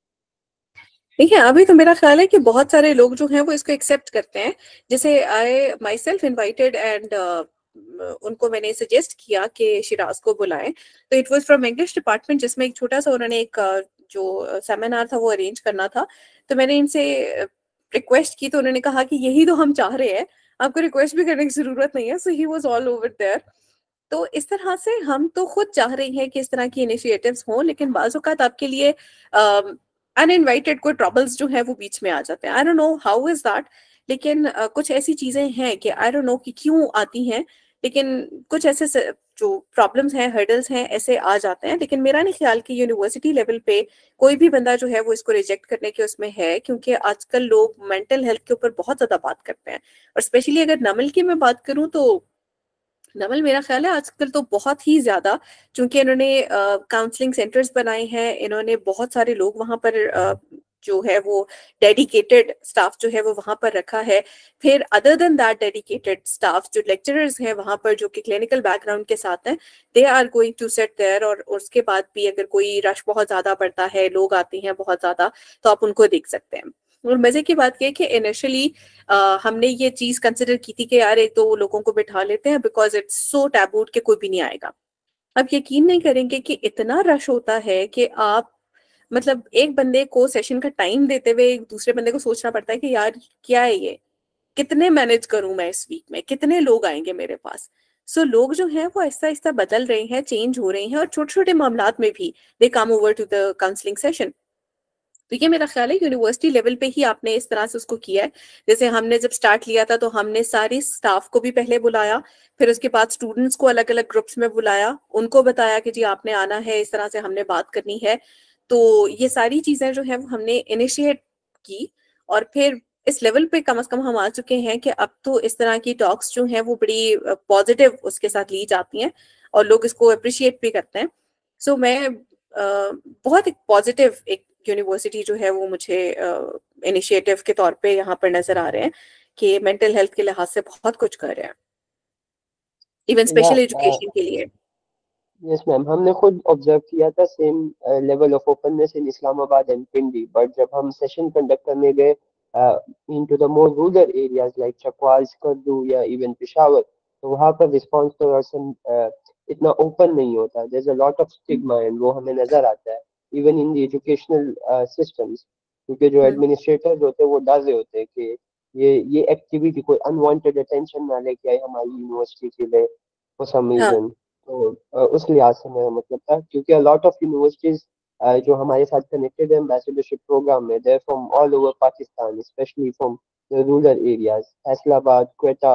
देखिए अभी तो मेरा ख्याल है कि बहुत सारे लोग जो हैं वो इसको एक्सेप्ट करते हैं। जैसे I myself invited and उनको मैंने सजेस्ट किया कि शिराज को बुलाएं, तो it was from English department, जिसमें एक छोटा सा उन्होंने एक जो सेमिनार था वो अरेंज करना था। तो मैंने इनसे रिक्वेस्ट की तो उन्होंने कहा कि यही तो हम चाह रहे हैं, आपको रिक्वेस्ट भी करने की जरूरत नहीं है। So he was all over there. तो इस तरह से हम तो खुद चाह रहे हैं कि इस तरह की इनिशिएटिव्स हों, लेकिन बाज़ औक़ात आपके लिए अनइनवाइटेड कोई ट्रबल्स जो है वो बीच में आ जाते हैं। I don't know how is that, लेकिन कुछ ऐसी चीजें हैं कि आई डोंट नो कि क्यों आती हैं, लेकिन कुछ ऐसे जो प्रॉब्लम्स हैं, हर्डल्स हैं, ऐसे आ जाते हैं। लेकिन मेरा नहीं ख्याल कि यूनिवर्सिटी लेवल पे कोई भी बंदा जो है वो इसको रिजेक्ट करने के उसमें है, क्योंकि आजकल लोग मेंटल हेल्थ के ऊपर बहुत ज्यादा बात करते हैं। और स्पेशली अगर नमल की मैं बात करूं तो नमल मेरा ख्याल है आजकल तो बहुत ही ज्यादा, चूंकि इन्होंने काउंसलिंग सेंटर्स बनाए हैं, इन्होंने बहुत सारे लोग वहां पर जो है वो डेडिकेटेड स्टाफ जो है वो वहां पर रखा है। फिर other than that dedicated staff जो लेक्चरर्स हैं वहां पर, जो कि क्लिनिकल बैकग्राउंड के साथ हैं, they are going to set there. और उसके बाद भी अगर कोई रश बहुत ज्यादा बढ़ता है, लोग आते हैं बहुत ज्यादा, तो आप उनको देख सकते हैं। और मजे की बात यह कि इनिशियली हमने ये चीज कंसिडर की थी कि यार 1-2 लोगों को बिठा लेते हैं, बिकॉज इट्स सो टैबूड कि कोई भी नहीं आएगा। अब यकीन नहीं करेंगे कि इतना रश होता है कि आप मतलब एक बंदे को सेशन का टाइम देते हुए एक दूसरे बंदे को सोचना पड़ता है कि यार क्या है ये, कितने मैनेज करूं मैं इस वीक में, कितने लोग आएंगे मेरे पास। सो लोग जो हैं वो आहिस्ता आहिस्ता बदल रहे हैं, चेंज हो रहे हैं, और छोटे छोटे मामलात में भी they come over to the counselling session. तो ये मेरा ख्याल है यूनिवर्सिटी लेवल पे ही आपने इस तरह से उसको किया है। जैसे हमने जब स्टार्ट लिया था तो हमने सारी स्टाफ को भी पहले बुलाया, फिर उसके बाद स्टूडेंट्स को अलग अलग ग्रुप्स में बुलाया, उनको बताया कि जी आपने आना है, इस तरह से हमने बात करनी है। तो ये सारी चीजें जो है वो हमने इनिशिएट की, और फिर इस लेवल पे कम से कम हम आ चुके हैं कि अब तो इस तरह की टॉक्स जो हैं वो बड़ी पॉजिटिव उसके साथ ली जाती हैं और लोग इसको अप्रिशिएट भी करते हैं। सो मैं बहुत एक पॉजिटिव एक यूनिवर्सिटी जो है वो मुझे इनिशिएटिव के तौर पे यहाँ पर नजर आ रहे हैं कि मेंटल हेल्थ के लिहाज से बहुत कुछ कर रहे हैं, इवन स्पेशल एजुकेशन के लिए। यस मैम, हमने खुद ऑब्जर्व किया था same level of openness in Islamabad and Pindi, but जब हम सेशन कंडक्ट करने गए into the more rural areas like Chakwal, Skardu या इवन पेशावर, तो वहाँ पर रिस्पॉन्स पर्सन इतना ओपन नहीं होता। There is a lot of stigma and वो हमें नजर आता है even in the educational systems, क्योंकि जो एडमिनिस्ट्रेटर्स होते हैं वो डर रहे होते हैं कि ये एक्टिविटी कोई अनवांटेड अटेंशन ना लेके आए हमारी यूनिवर्सिटी के लिए फॉर सम रीजन। तो उस लिहाज से मेरा मतलब था, क्योंकि अ लॉट ऑफ यूनिवर्सिटीज जो हमारे साथ कनेक्टेड है एम्बेसडरशिप प्रोग्राम में, there from all over Pakistan, specially from the rural areas, Faisalabad, Quetta,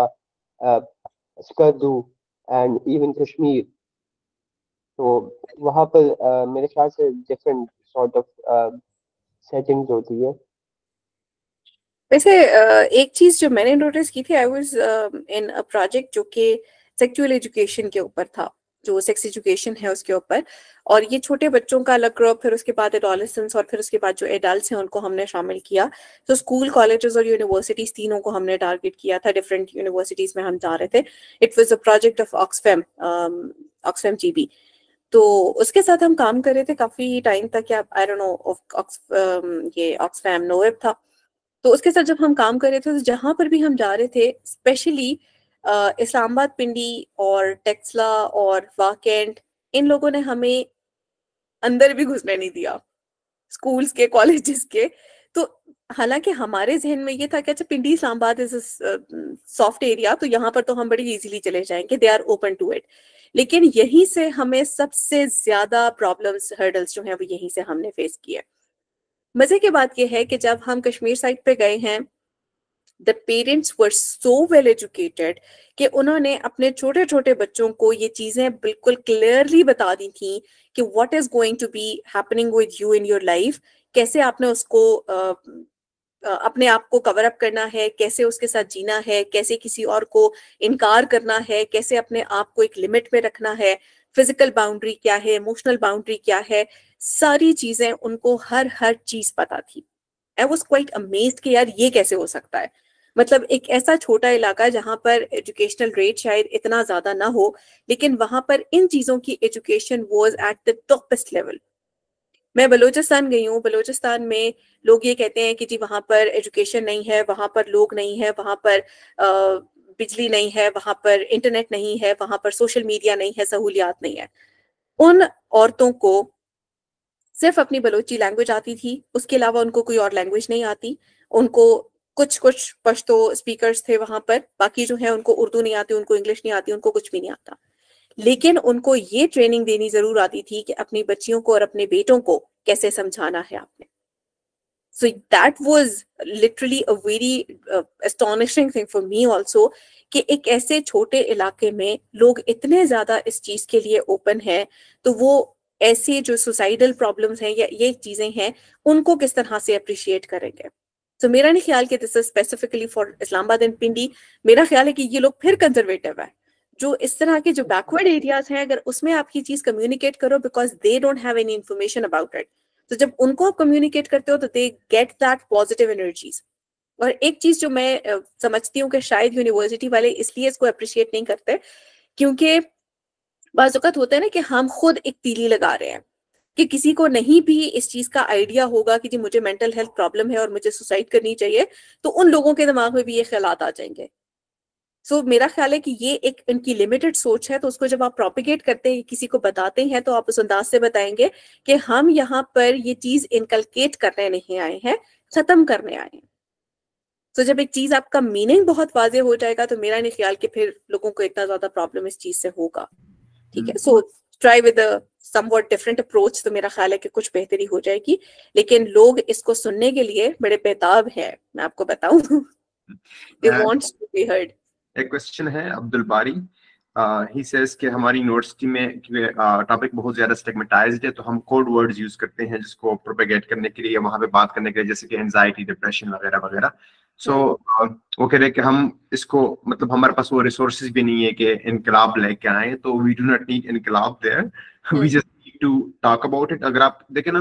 Skardu and even Kashmir. तो वहाँ पर मेरे ख्याल से डिफरेंट सॉर्ट ऑफ सेटिंग्स होती है। वैसे एक चीज जो मैंने नोटिस की थी, I was in a project जो कि सेक्सुअल एजुकेशन के ऊपर था, जो सेक्स एजुकेशन है उसके ऊपर, और ये छोटे बच्चों का अलग ग्रुप, फिर उसके बाद एडोलेसेंस, और फिर उसके बाद जो एडल्ट्स हैं उनको हमने शामिल किया। तो स्कूल, कॉलेजेस और यूनिवर्सिटीज तीनों को हमने टारगेट किया था, डिफरेंट यूनिवर्सिटीज में हम जा रहे थे। It was a project of Oxfam, Oxfam GB. तो उसके साथ हम काम कर रहे थे काफी टाइम तक, या आई डोंट नो ये ऑक्सफैम नोएब था। तो उसके साथ जब हम काम कर रहे थे तो जहां पर भी हम जा रहे थे, स्पेशली इस्लामाबाद, पिंडी और टेक्सला और वाकेंट, इन लोगों ने हमें अंदर भी घुसने नहीं दिया, स्कूल्स के, कॉलेजेस के। तो हालांकि हमारे जहन में ये था कि अच्छा Pindi Islamabad is soft area, तो यहाँ पर तो हम बड़ी इजीली चले जाएंगे, they are open to it. लेकिन यहीं से हमें सबसे ज्यादा प्रॉब्लम्स, हर्डल्स जो हैं वो यहीं से हमने फेस किए। मजे की बात यह है कि जब हम कश्मीर साइड पे गए हैं, the parents were so well educated कि उन्होंने अपने छोटे छोटे बच्चों को ये चीजें बिल्कुल क्लियरली बता दी थी कि what is going to be happening with you in your life, कैसे आपने उसको अपने आप को कवर अप करना है, कैसे उसके साथ जीना है, कैसे किसी और को इनकार करना है, कैसे अपने आप को एक लिमिट में रखना है, फिजिकल बाउंड्री क्या है, इमोशनल बाउंड्री क्या है, सारी चीजें उनको हर चीज पता थी। आई वॉज क्वाइट अमेज्ड कि यार ये कैसे हो सकता है। मतलब एक ऐसा छोटा इलाका जहां पर एजुकेशनल रेट शायद इतना ज्यादा ना हो, लेकिन वहां पर इन चीजों की education was at the topest level. मैं बलूचिस्तान गई हूँ, बलूचिस्तान में लोग ये कहते हैं कि जी वहां पर एजुकेशन नहीं है, वहां पर लोग नहीं है, वहां पर बिजली नहीं है, वहां पर इंटरनेट नहीं है, वहां पर सोशल मीडिया नहीं है, सहूलियात नहीं है। उन औरतों को सिर्फ अपनी बलोची लैंग्वेज आती थी, उसके अलावा उनको कोई और लैंग्वेज नहीं आती। उनको कुछ पश्तो स्पीकर्स थे वहां पर, बाकी जो है उनको उर्दू नहीं आती, उनको इंग्लिश नहीं आती, उनको कुछ भी नहीं आता। लेकिन उनको ये ट्रेनिंग देनी जरूर आती थी कि अपनी बच्चियों को और अपने बेटों को कैसे समझाना है आपने। So that was literally a very astonishing thing for me also, कि एक ऐसे छोटे इलाके में लोग इतने ज्यादा इस चीज के लिए ओपन हैं, तो वो ऐसी जो सुसाइडल प्रॉब्लम्स हैं या ये चीजें हैं उनको किस तरह से अप्रिशिएट करेंगे। तो मेरा नहीं ख्याल कि this is specifically for Islamabad and Pindi. मेरा ख्याल है कि ये लोग फिर कंजर्वेटिव है, जो इस तरह के जो बैकवर्ड एरियाज हैं, अगर उसमें आपकी चीज कम्युनिकेट करो, because they don't have any information about it, तो जब उनको आप कम्युनिकेट करते हो तो they get that positive energies. और एक चीज जो मैं समझती हूँ कि शायद यूनिवर्सिटी वाले इसलिए इसको अप्रिशिएट नहीं करते, क्योंकि बाज़ औक़ात होता है ना कि हम खुद एक तीली लगा रहे हैं, कि किसी को नहीं भी इस चीज का आइडिया होगा कि जी मुझे मेंटल हेल्थ प्रॉब्लम है और मुझे सुसाइड करनी चाहिए, तो उन लोगों के दिमाग में भी ये ख्यालात आ जाएंगे। सो मेरा ख्याल है कि ये एक इनकी लिमिटेड सोच है, तो उसको जब आप प्रोपिगेट करते हैं, किसी को बताते हैं, तो आप उस अंदाज से बताएंगे कि हम यहाँ पर ये चीज इनकलकेट करने नहीं आए हैं, खत्म करने आए हैं। तो जब एक चीज आपका मीनिंग बहुत वाजे हो जाएगा, तो मेरा नहीं ख्याल कि फिर लोगों को इतना ज्यादा प्रॉब्लम इस चीज से होगा। ठीक है, so try with somewhat different approach, तो मेरा ख्याल है कि कुछ बेहतरी हो जाएगी। लेकिन लोग इसको सुनने के लिए बड़े बेताब हैं, मैं आपको बताऊं। They want to be heard. एक क्वेश्चन है अब्दुल बारी, ही सेज कि हमारी यूनिवर्सिटी में टॉपिक बहुत ज्यादा स्टिग्मेटाइज्ड है, तो हम कोड वर्ड्स यूज करते हैं जिसको प्रोपेगेट करने के लिए, वहां पे बात करने के लिए, जैसे कि एंजाइटी, डिप्रेशन वगैरह वगैरह। सो वो कह रहे हैं कि हम इसको, मतलब हमारे पास वो रिसोर्सेज भी नहीं है कि इनकलाब लेके आए, तो वी डू नॉट नीड इनकलाब there, we just need to talk about it. अगर आप देखें ना,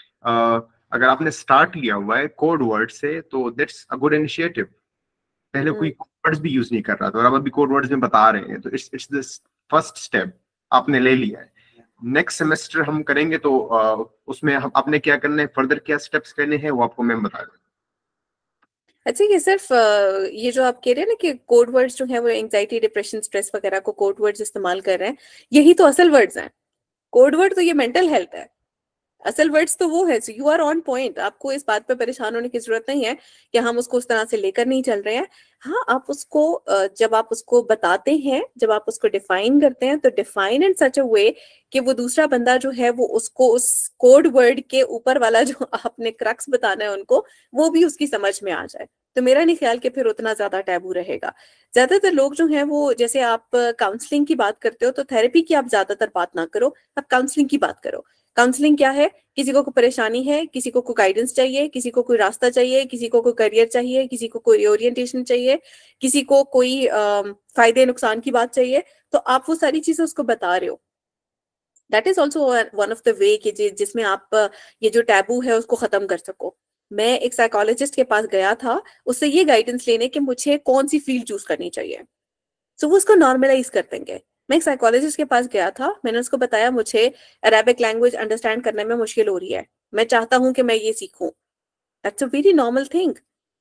अगर आपने स्टार्ट लिया हुआ है कोड वर्ड से, तो दैट्स अ गुड इनिशिएटिव। पहले कोई कोड वर्ड्स भी यूज नहीं कर रहा था और अब अभी कोड वर्ड्स में बता रहे हैं, तो इट्स दिस फर्स्ट स्टेप आपने ले लिया है। नेक्स्ट सेमेस्टर हम करेंगे तो उसमें हम आपने क्या करना है, फर्दर क्या स्टेप्स करने हैं, वो आपको मैम बता दें। अच्छा, ये सिर्फ ये जो आप कह रहे हैं ना कि कोड वर्ड्स जो है वो एंजाइटी, डिप्रेशन, स्ट्रेस वगैरह को कोड वर्ड्स इस्तेमाल कर रहे हैं, यही तो असल वर्ड्स हैं। कोड वर्ड तो ये मेंटल हेल्थ है, असल वर्ड्स तो वो है। So you are on point, आपको इस बात पे परेशान होने की जरूरत नहीं है कि हम उसको उस तरह से लेकर नहीं चल रहे हैं। हाँ, आप उसको जब आप उसको बताते हैं, जब आप उसको डिफाइन करते हैं, तो define in such a way कि वो दूसरा बंदा जो है वो उसको उस कोड वर्ड के ऊपर वाला जो आपने क्रक्स बताना है उनको, वो भी उसकी समझ में आ जाए। तो मेरा नहीं ख्याल कि फिर उतना ज्यादा टैबू रहेगा। ज्यादातर लोग जो हैं वो, जैसे आप काउंसलिंग की बात करते हो, तो थेरेपी की आप ज्यादातर बात ना करो, आप काउंसलिंग की बात करो। काउंसलिंग क्या है? किसी को कोई परेशानी है, किसी को कोई गाइडेंस चाहिए, किसी को कोई रास्ता चाहिए, किसी को कोई करियर चाहिए, किसी को कोई ओरिएंटेशन चाहिए, किसी को कोई फायदे नुकसान की बात चाहिए, तो आप वो सारी चीजें उसको बता रहे हो। That is also one of the way कि जिसमें आप ये जो टैबू है उसको खत्म कर सको। मैं एक साइकोलॉजिस्ट के पास गया था उससे ये गाइडेंस लेने कि मुझे कौन सी फील्ड चूज करनी चाहिए, तो वो उसको नॉर्मलाइज कर देंगे। मैं एक साइकोलॉजिस्ट के पास गया था, मैंने उसको बताया मुझे अरेबिक लैंग्वेज अंडरस्टैंड करने में मुश्किल हो रही है, मैं चाहता हूं कि मैं ये सीखूं। That's a very normal thing.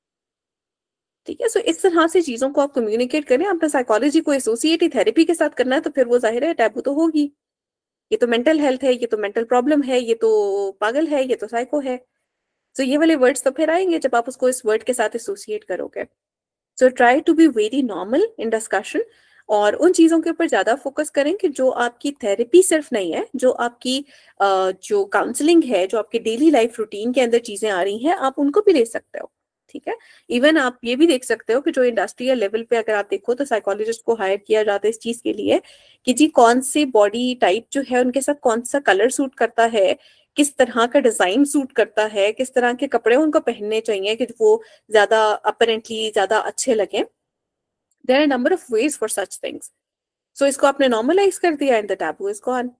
ठीक है, सो इस तरह से चीजों को आप कम्युनिकेट करें। आपने साइकोलॉजी को एसोसिएट थेरेपी के साथ करना है, तो फिर वो जाहिर है टैबू तो होगी। ये तो मेंटल हेल्थ है, ये तो मेंटल प्रॉब्लम है, ये तो पागल है, ये तो साइको है। सो ये वाले वर्ड्स तो फिर आएंगे जब आप उसको इस वर्ड के साथ एसोसिएट करोगे। So try to be very normal in discussion, और उन चीजों के ऊपर ज्यादा फोकस करें कि जो आपकी थेरेपी सिर्फ नहीं है, जो आपकी जो काउंसलिंग है, जो आपके डेली लाइफ रूटीन के अंदर चीजें आ रही हैं, आप उनको भी ले सकते हो। ठीक है, इवन आप ये भी देख सकते हो कि जो इंडस्ट्रियल लेवल पे अगर आप देखो तो साइकोलॉजिस्ट को हायर किया जाता है इस चीज के लिए कि जी कौन से बॉडी टाइप जो है उनके साथ कौन सा कलर सूट करता है, किस तरह का डिजाइन सूट करता है, किस तरह के कपड़े उनको पहनने चाहिए कि वो ज्यादा अपरेंटली ज्यादा अच्छे लगे। There are a number of ways for such things. So इसको आपने normalize कर दिया and the taboo is gone.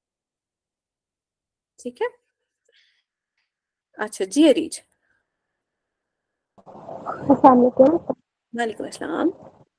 ठीक है, अच्छा जी अरीज। अस्सलाम वालेकुम। वालेकुम अस्सलाम।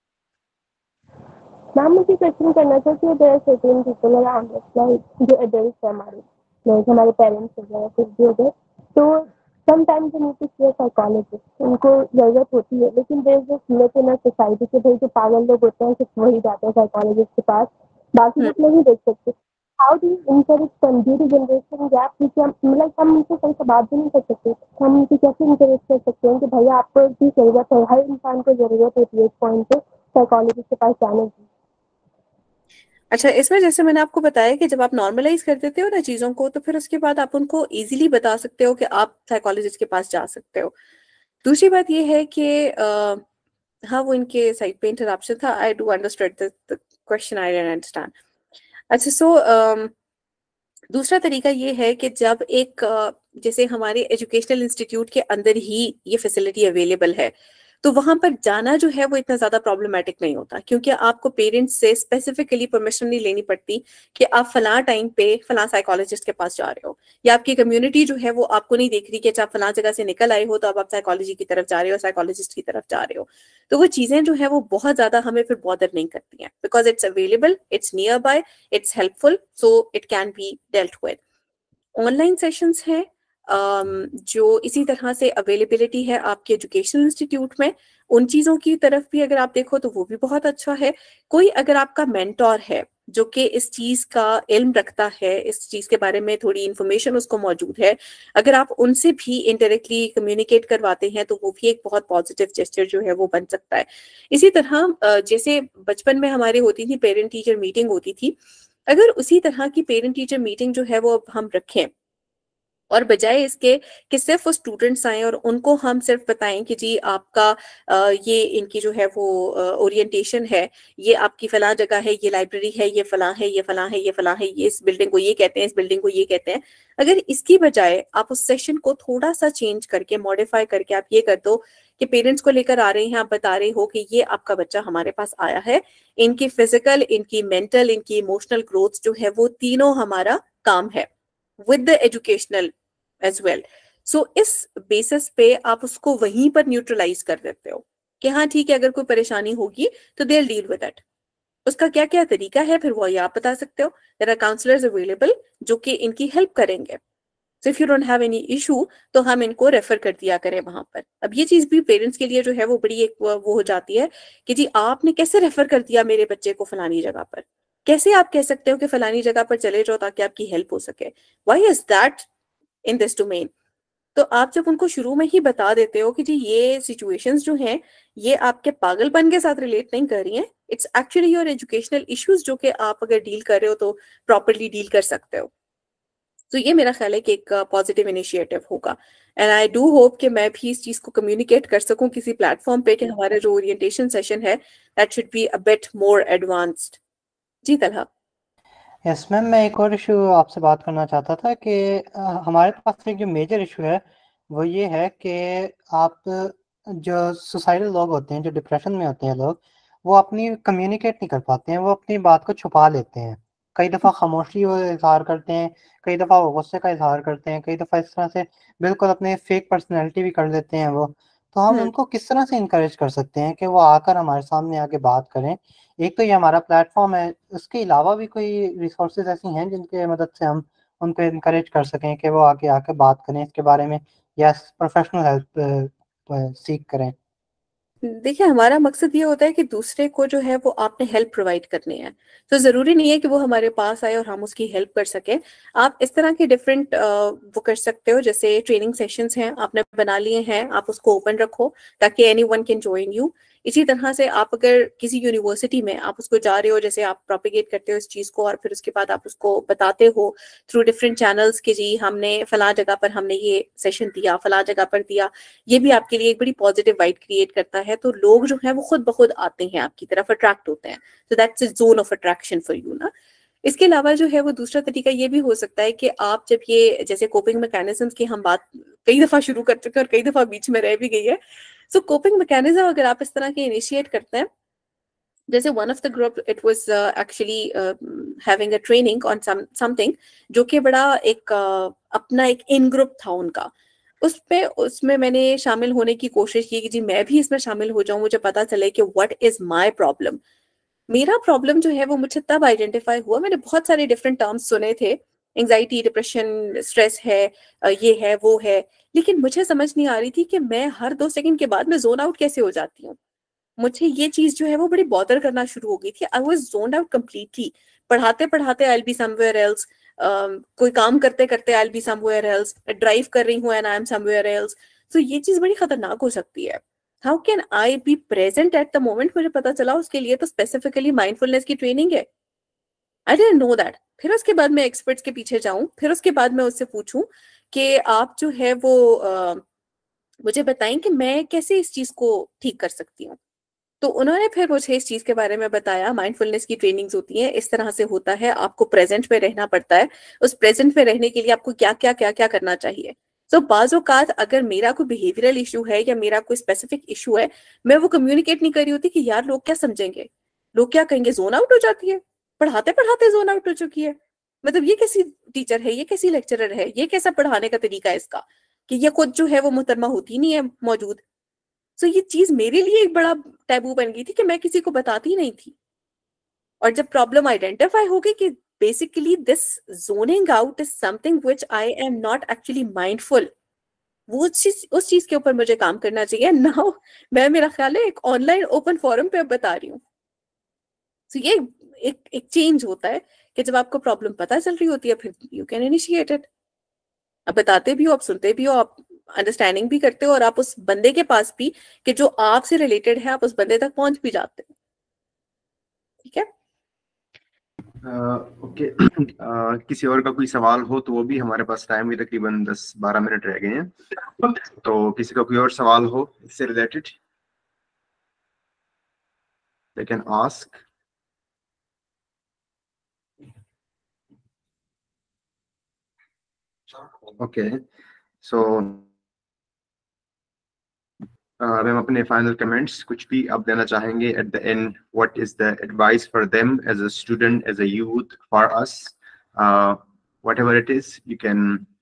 मैम मुझे क्वेश्चन करना था कि there are certain people around us, like जो एडल्ट्स हैं हमारे, लाइक हमारे पेरेंट्स वगैरह कुछ भी हो गए, तो sometimes we need to see a psychologist, उनको जरूरत होती है, लेकिन there is this myth in a society कि भाई जो पागल लोग होते हैं सिर्फ वही जाते हैं साइकोलॉजिस्ट के पास, बाकी लोग नहीं देख सकते। How do you encourage from due to generation gap, क्योंकि हम मतलब हम उनसे सही से बात भी नहीं कर सकते, हम उनसे कैसे इनकरेज कर सकते हैं कि भैया आपको भी जरूरत है, हर इंसान को जरूरत होती है इस पॉइंट पे साइकोलॉजिस्ट के पास जाने की। अच्छा, इसमें जैसे मैंने आपको बताया कि जब आप नॉर्मलाइज कर देते हो ना चीजों को, तो फिर उसके बाद आप उनको इजीली बता सकते हो कि आप साइकोलॉजिस्ट के पास जा सकते हो। दूसरी बात ये है कि हाँ, वो इनके साइड पे इंटरप्शन था। I do understand the question, I don't understand. अच्छा, सो दूसरा तरीका ये है कि जब एक जैसे हमारे एजुकेशनल इंस्टीट्यूट के अंदर ही ये फैसिलिटी अवेलेबल है, तो वहां पर जाना जो है वो इतना ज्यादा प्रॉब्लमेटिक नहीं होता, क्योंकि आपको पेरेंट्स से स्पेसिफिकली परमिशन नहीं लेनी पड़ती कि आप फलां टाइम पे फलां साइकोलॉजिस्ट के पास जा रहे हो, या आपकी कम्युनिटी जो है वो आपको नहीं देख रही कि आप फलां जगह से निकल आए हो तो अब आप साइकोलॉजी की तरफ जा रहे हो, साइकोलॉजिस्ट की तरफ जा रहे हो। तो वो चीजें जो है वो बहुत ज्यादा हमें फिर बॉदर नहीं करती हैं, because it's available, it's nearby, it's helpful, so it can be dealt with. Online sessions हैं जो इसी तरह से अवेलेबिलिटी है आपके एजुकेशनल इंस्टीट्यूट में, उन चीज़ों की तरफ भी अगर आप देखो तो वो भी बहुत अच्छा है। कोई अगर आपका मेंटोर है जो कि इस चीज़ का इल्म रखता है, इस चीज़ के बारे में थोड़ी इन्फॉर्मेशन उसको मौजूद है, अगर आप उनसे भी इनडायरेक्टली कम्युनिकेट करवाते हैं तो वो भी एक बहुत पॉजिटिव जेस्चर जो है वो बन सकता है। इसी तरह जैसे बचपन में हमारे होती थी पेरेंट टीचर मीटिंग होती थी, अगर उसी तरह की पेरेंट टीचर मीटिंग जो है वो अब हम रखें, और बजाय इसके कि सिर्फ वो स्टूडेंट्स आए और उनको हम सिर्फ बताएं कि जी आपका ये इनकी जो है वो ओरिएंटेशन है, ये आपकी फलां जगह है, ये लाइब्रेरी है, ये फलां है, ये फलां है, ये फलां है, ये इस बिल्डिंग को ये कहते हैं, इस बिल्डिंग को ये कहते हैं, अगर इसकी बजाय आप उस सेशन को थोड़ा सा चेंज करके मॉडिफाई करके आप ये कर दो कि पेरेंट्स को लेकर आ रहे हैं, आप बता रहे हो कि ये आपका बच्चा हमारे पास आया है, इनकी फिजिकल, इनकी मेंटल, इनकी इमोशनल ग्रोथ जो है वो तीनों हमारा काम है with the educational as well. So इस बेसिस पे आप उसको वहीं पर न्यूट्रलाइज कर देते हो कि हाँ ठीक है, अगर कोई परेशानी होगी तो they'll deal with it. उसका क्या क्या तरीका है फिर वो आप बता सकते हो. There are counselors available जो कि इनकी हेल्प करेंगे. So if you don't have any issue तो हम इनको रेफर कर दिया करें वहां पर. अब ये चीज भी पेरेंट्स के लिए जो है वो बड़ी एक वो हो जाती है कि जी आपने कैसे रेफर कर दिया मेरे बच्चे को फलानी जगह पर, कैसे आप कह सकते हो कि फलानी जगह पर चले जाओ ताकि आपकी हेल्प हो सके. Why is that in this domain? तो आप जब उनको शुरू में ही बता देते हो कि जी ये सिचुएशंस जो हैं ये आपके पागलपन के साथ रिलेट नहीं कर रही हैं, it's actually your educational issues जो कि आप अगर डील कर रहे हो तो प्रॉपरली डील कर सकते हो. तो ये मेरा ख्याल है कि एक पॉजिटिव इनिशिएटिव होगा. एंड आई डू होप कि मैं भी इस चीज को कम्युनिकेट कर सकूं किसी प्लेटफॉर्म पे कि हमारा जो ओरिएंटेशन सेशन है that should be a bit more advanced. जी तलहा. यस मैम, मैं एक और इशू आपसे बात करना चाहता था कि हमारे पास एक जो मेजर इशू है वो ये है कि आप जो सुसाइडल लोग होते हैं, जो डिप्रेशन में होते हैं लोग, वो अपनी कम्युनिकेट नहीं कर पाते हैं, वो अपनी बात को छुपा लेते हैं. कई दफ़ा खामोशी वो इजहार करते हैं, कई दफ़ा वो गुस्से का इजहार करते हैं, कई दफ़ा इस तरह से बिल्कुल अपने फेक पर्सनैलिटी भी कर देते हैं वो. तो हम उनको किस तरह से इनकरेज कर सकते हैं कि वो आकर हमारे सामने आके बात करें? एक तो ये हमारा प्लेटफॉर्म है, उसके अलावा भी कोई रिसोर्सेज ऐसी हैं जिनकी मदद से हम उनको इनकरेज कर सकें कि वो आगे आके बात करें इसके बारे में या प्रोफेशनल हेल्प सीख करें? देखिए हमारा मकसद ये होता है कि दूसरे को जो है वो आपने हेल्प प्रोवाइड करनी है. तो जरूरी नहीं है कि वो हमारे पास आए और हम उसकी हेल्प कर सके. आप इस तरह के डिफरेंट वो कर सकते हो, जैसे ट्रेनिंग सेशंस हैं आपने बना लिए हैं, आप उसको ओपन रखो ताकि एनीवन कैन जॉइन यू. इसी तरह से आप अगर किसी यूनिवर्सिटी में आप उसको जा रहे हो, जैसे आप प्रोपिगेट करते हो इस चीज को और फिर उसके बाद आप उसको बताते हो थ्रू डिफरेंट चैनल्स कि जी हमने फलां जगह पर हमने ये सेशन दिया, फलां जगह पर दिया, ये भी आपके लिए एक बड़ी पॉजिटिव वाइब क्रिएट करता है. तो लोग जो है वो खुद ब खुद आते हैं आपकी तरफ, अट्रैक्ट होते हैं. तो that's a zone of attraction for you ना. इसके अलावा जो है वो दूसरा तरीका ये भी हो सकता है कि आप जब ये जैसे कोपिंग मैकेनिज्म्स की हम बात कई दफा शुरू कर चुके हैं और कई दफा बीच में रह भी गई है. सो कोपिंग मैकेनिज्म अगर आप इस तरह के इनिशिएट करते हैं, जैसे one of the group it was actually having a training on something जो कि बड़ा एक अपना एक इन ग्रुप था उनका. उसमें मैंने शामिल होने की कोशिश की कि जी मैं भी इसमें शामिल हो जाऊं, मुझे पता चले कि व्हाट इज माय प्रॉब्लम. मेरा प्रॉब्लम जो है वो मुझे तब आइडेंटिफाई हुआ, मैंने बहुत सारे डिफरेंट टर्म्स सुने थे, एंजाइटी, डिप्रेशन, स्ट्रेस है, ये है वो है, लेकिन मुझे समझ नहीं आ रही थी कि मैं हर 2 सेकंड के बाद में जोन आउट कैसे हो जाती हूँ. मुझे ये चीज जो है वो बड़ी बॉदर करना शुरू हो गई थी. I was zoned out completely. पढ़ाते पढ़ाते I will be somewhere else, कोई काम करते करते I will be somewhere else, drive कर रही हूँ and I am somewhere else. तो ये चीज बड़ी खतरनाक हो सकती है. How can I be present at the moment? मुझे पता चला उसके लिए तो स्पेसिफिकली माइंडफुलनेस की ट्रेनिंग है. I didn't know that. फिर उसके बाद मैं एक्सपर्ट्स के पीछे जाऊं, फिर उसके बाद मैं उससे पूछूं कि आप जो है वो मुझे बताएं कि मैं कैसे इस चीज को ठीक कर सकती हूँ. तो उन्होंने फिर मुझे इस चीज के बारे में बताया, माइंडफुलनेस की ट्रेनिंग्स होती हैं, इस तरह से होता है, आपको प्रेजेंट में रहना पड़ता है. उस प्रेजेंट में रहने के लिए आपको क्या क्या करना चाहिए. तो बाज़ औक़ात अगर मेरा कोई बिहेवियरल इशू है या मेरा कोई स्पेसिफिक इशू है, मैं वो कम्युनिकेट नहीं कर रही होती कि यार लोग क्या समझेंगे, लोग क्या कहेंगे, जोन आउट हो जाती है, पढ़ाते पढ़ाते जोन आउट हो चुकी है. मतलब ये कैसी टीचर है, ये कैसी लेक्चरर है, ये कैसा पढ़ाने का तरीका है इसका कि ये खुद जो है वो मुहतरमा होती नहीं है मौजूद. तो ये चीज मेरे लिए एक बड़ा टैबू बन गई थी कि मैं किसी को बताती नहीं थी. और जब प्रॉब्लम आइडेंटिफाई हो गई कि basically this zoning out is something which I am not actually mindful, वो उस चीज के ऊपर मुझे काम करना चाहिए. नाउ मैं, मेरा ख्याल है, एक ऑनलाइन ओपन फोरम पे अब बता रही हूँ. तो ये एक चेंज होता है कि जब आपको प्रॉब्लम पता चल रही होती है फिर यू कैन इनिशिएट इट. आप बताते भी हो, आप सुनते भी हो, आप अंडरस्टैंडिंग भी करते हो और आप उस बंदे के पास भी कि जो आपसे रिलेटेड है आप उस बंदे तक पहुंच भी जाते हो. ठीक है. ओके किसी और का कोई सवाल हो तो वो भी, हमारे पास टाइम भी तकरीबन 10-12 मिनट रह गए हैं, तो किसी का कोई और सवाल हो इससे related, they can ask. Okay, so ma'am अपने फाइनल कमेंट्स कुछ भी आप देना चाहेंगे at the end, what is the advice for them as a student, as a youth, for us, whatever it is you can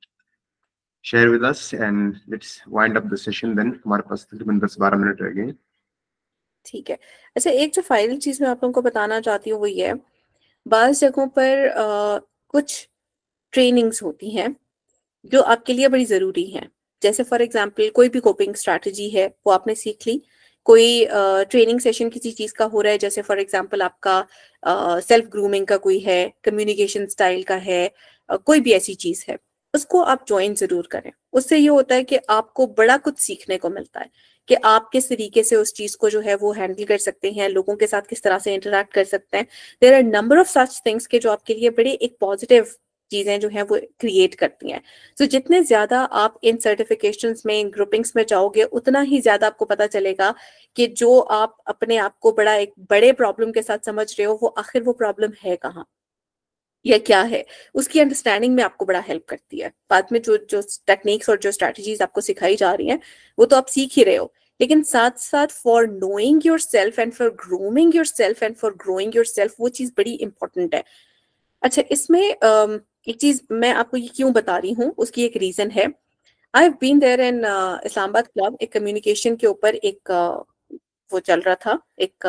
share with us and let's wind up the session then, हमारे पास तकरीबन 10-12 minute रह गए। ठीक है। अच्छा, एक जो फाइनल चीज मैं आप लोगों को बताना चाहती हूँ वो ये है, बाज़ जगहों पर कुछ ट्रेनिंग्स होती हैं जो आपके लिए बड़ी ज़रूरी हैं। जैसे फॉर एग्जांपल कोई भी कोपिंग स्ट्रैटेजी है वो आपने सीख ली, कोई ट्रेनिंग सेशन किसी चीज़ का हो रहा है, जैसे फॉर एग्जांपल आपका सेल्फ ग्रूमिंग का कोई है, कम्युनिकेशन स्टाइल का है, कोई भी ऐसी चीज़ है, उसको आप ज्वाइन ज़रूर करें। उससे ये होता है कि आपको बड़ा कुछ सीखने को मिलता है कि आप किस तरीके से उस चीज़ को जो है वो हैंडल कर सकते हैं, लोगों के साथ किस तरह से इंटरेक्ट कर सकते हैं। There are number of such things के जो आपके लिए बड़े एक पॉजिटिव चीजें जो हैं वो क्रिएट करती हैं। तो जितने ज्यादा आप इन सर्टिफिकेशंस में, इन ग्रुपिंग्स में जाओगे, उतना ही ज्यादा आपको पता चलेगा कि जो आप अपने आप को बड़ा एक बड़े प्रॉब्लम के साथ समझ रहे हो वो आखिर वो प्रॉब्लम है कहाँ या क्या है, उसकी अंडरस्टैंडिंग में आपको बड़ा हेल्प करती है। बाद में जो जो टेक्निक्स और जो स्ट्रेटजीज आपको सिखाई जा रही हैं वो तो आप सीख ही रहे हो, लेकिन साथ साथ for knowing yourself and for grooming yourself and for growing yourself, वो चीज बड़ी इंपॉर्टेंट है। अच्छा, इसमें एक चीज मैं आपको ये क्यों बता रही हूँ, उसकी एक रीजन है। I have been there in Islamabad club, एक कम्युनिकेशन के ऊपर एक वो चल रहा था, एक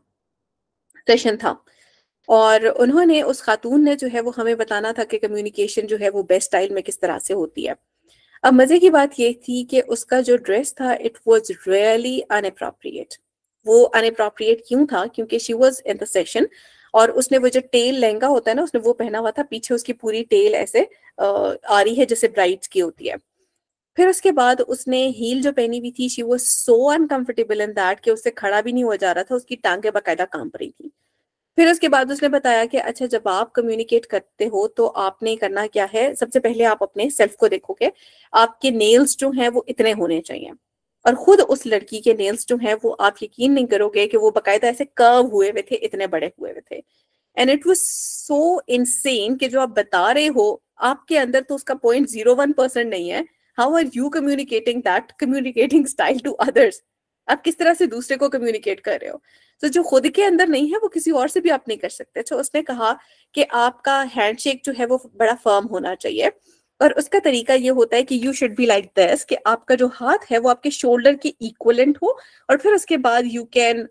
सेशन था, और उन्होंने, उस खातून ने जो है वो हमें बताना था कि कम्युनिकेशन जो है वो बेस्ट स्टाइल में किस तरह से होती है। अब मजे की बात ये थी कि उसका जो ड्रेस था इट वाज रियली अनअप्रोप्रिएट। वो अनअप्रोप्रिएट क्यों था? क्योंकि she was in the session और उसने वो जो टेल लहंगा होता है ना, उसने वो पहना हुआ था, पीछे उसकी पूरी टेल ऐसे आ रही है जैसे ब्राइड्स की होती है। फिर उसके बाद उसने हील जो पहनी हुई थी, she was so uncomfortable in that कि उससे खड़ा भी नहीं हुआ जा रहा था, उसकी टांगें बाकायदा कांप रही थी। फिर उसके बाद उसने बताया कि अच्छा, जब आप कम्युनिकेट करते हो तो आपने करना क्या है, सबसे पहले आप अपने सेल्फ को देखोगे, आपके नेल्स जो हैं वो इतने होने चाहिए, और खुद उस लड़की के नेल्स जो हैं वो आप यकीन नहीं करोगे कि वो बाकायदा ऐसे कर्व हुए हुए थे, इतने बड़े हुए हुए थे। And it was so insane कि जो आप बता रहे हो आपके अंदर तो उसका 0.01% नहीं है। How are you communicating that communicating style to others? आप किस तरह से दूसरे को कम्युनिकेट कर रहे हो? तो जो खुद के अंदर नहीं है वो किसी और से भी आप नहीं कर सकते। तो उसने कहा कि आपका हैंडशेक जो है वो बड़ा फर्म होना चाहिए, और उसका तरीका ये होता है कि you should be like this, कि आपका जो हाथ है वो आपके शोल्डर के इक्वलेंट हो, और फिर उसके बाद यू कैन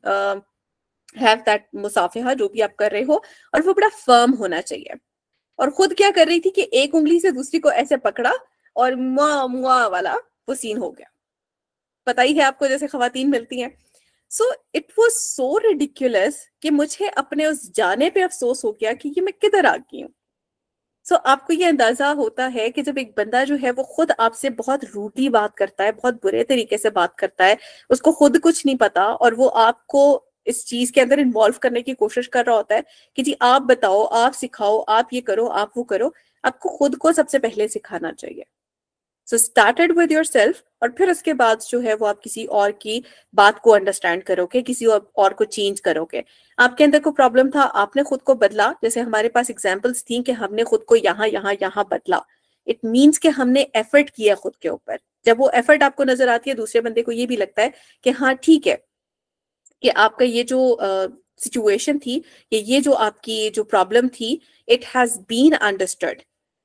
हैव दैट मुसाफिहा जो भी आप कर रहे हो, और वो बड़ा फर्म होना चाहिए। और खुद क्या कर रही थी कि एक उंगली से दूसरी को ऐसे पकड़ा और मुआ मुआ वाला वो सीन हो गया। पता ही है आपको जैसे खवातीन मिलती हैं। So it was so ridiculous कि मुझे अपने उस जाने पे अफसोस हो गया कि ये मैं किधर आ गई हूँ। सो आपको ये अंदाजा होता है कि जब एक बंदा जो है वो खुद आपसे बहुत रूडली बात करता है, बहुत बुरे तरीके से बात करता है, उसको खुद कुछ नहीं पता, और वो आपको इस चीज के अंदर इन्वॉल्व करने की कोशिश कर रहा होता है कि जी आप बताओ, आप सिखाओ, आप ये करो, आप वो करो। आपको खुद को सबसे पहले सिखाना चाहिए। So started with yourself, और फिर उसके बाद जो है वो आप किसी और की बात को अंडरस्टैंड करोगे, किसी और को चेंज करोगे। आपके अंदर को प्रॉब्लम था, आपने खुद को बदला। जैसे हमारे पास एग्जांपल्स थी कि हमने खुद को यहाँ यहाँ यहाँ बदला। इट मीन्स कि हमने एफर्ट किया खुद के ऊपर। जब वो एफर्ट आपको नजर आती है, दूसरे बंदे को ये भी लगता है कि हाँ ठीक है, कि आपका ये जो सिचुएशन थी, ये जो आपकी जो प्रॉब्लम थी, इट हैज बीन अंडरस्टूड,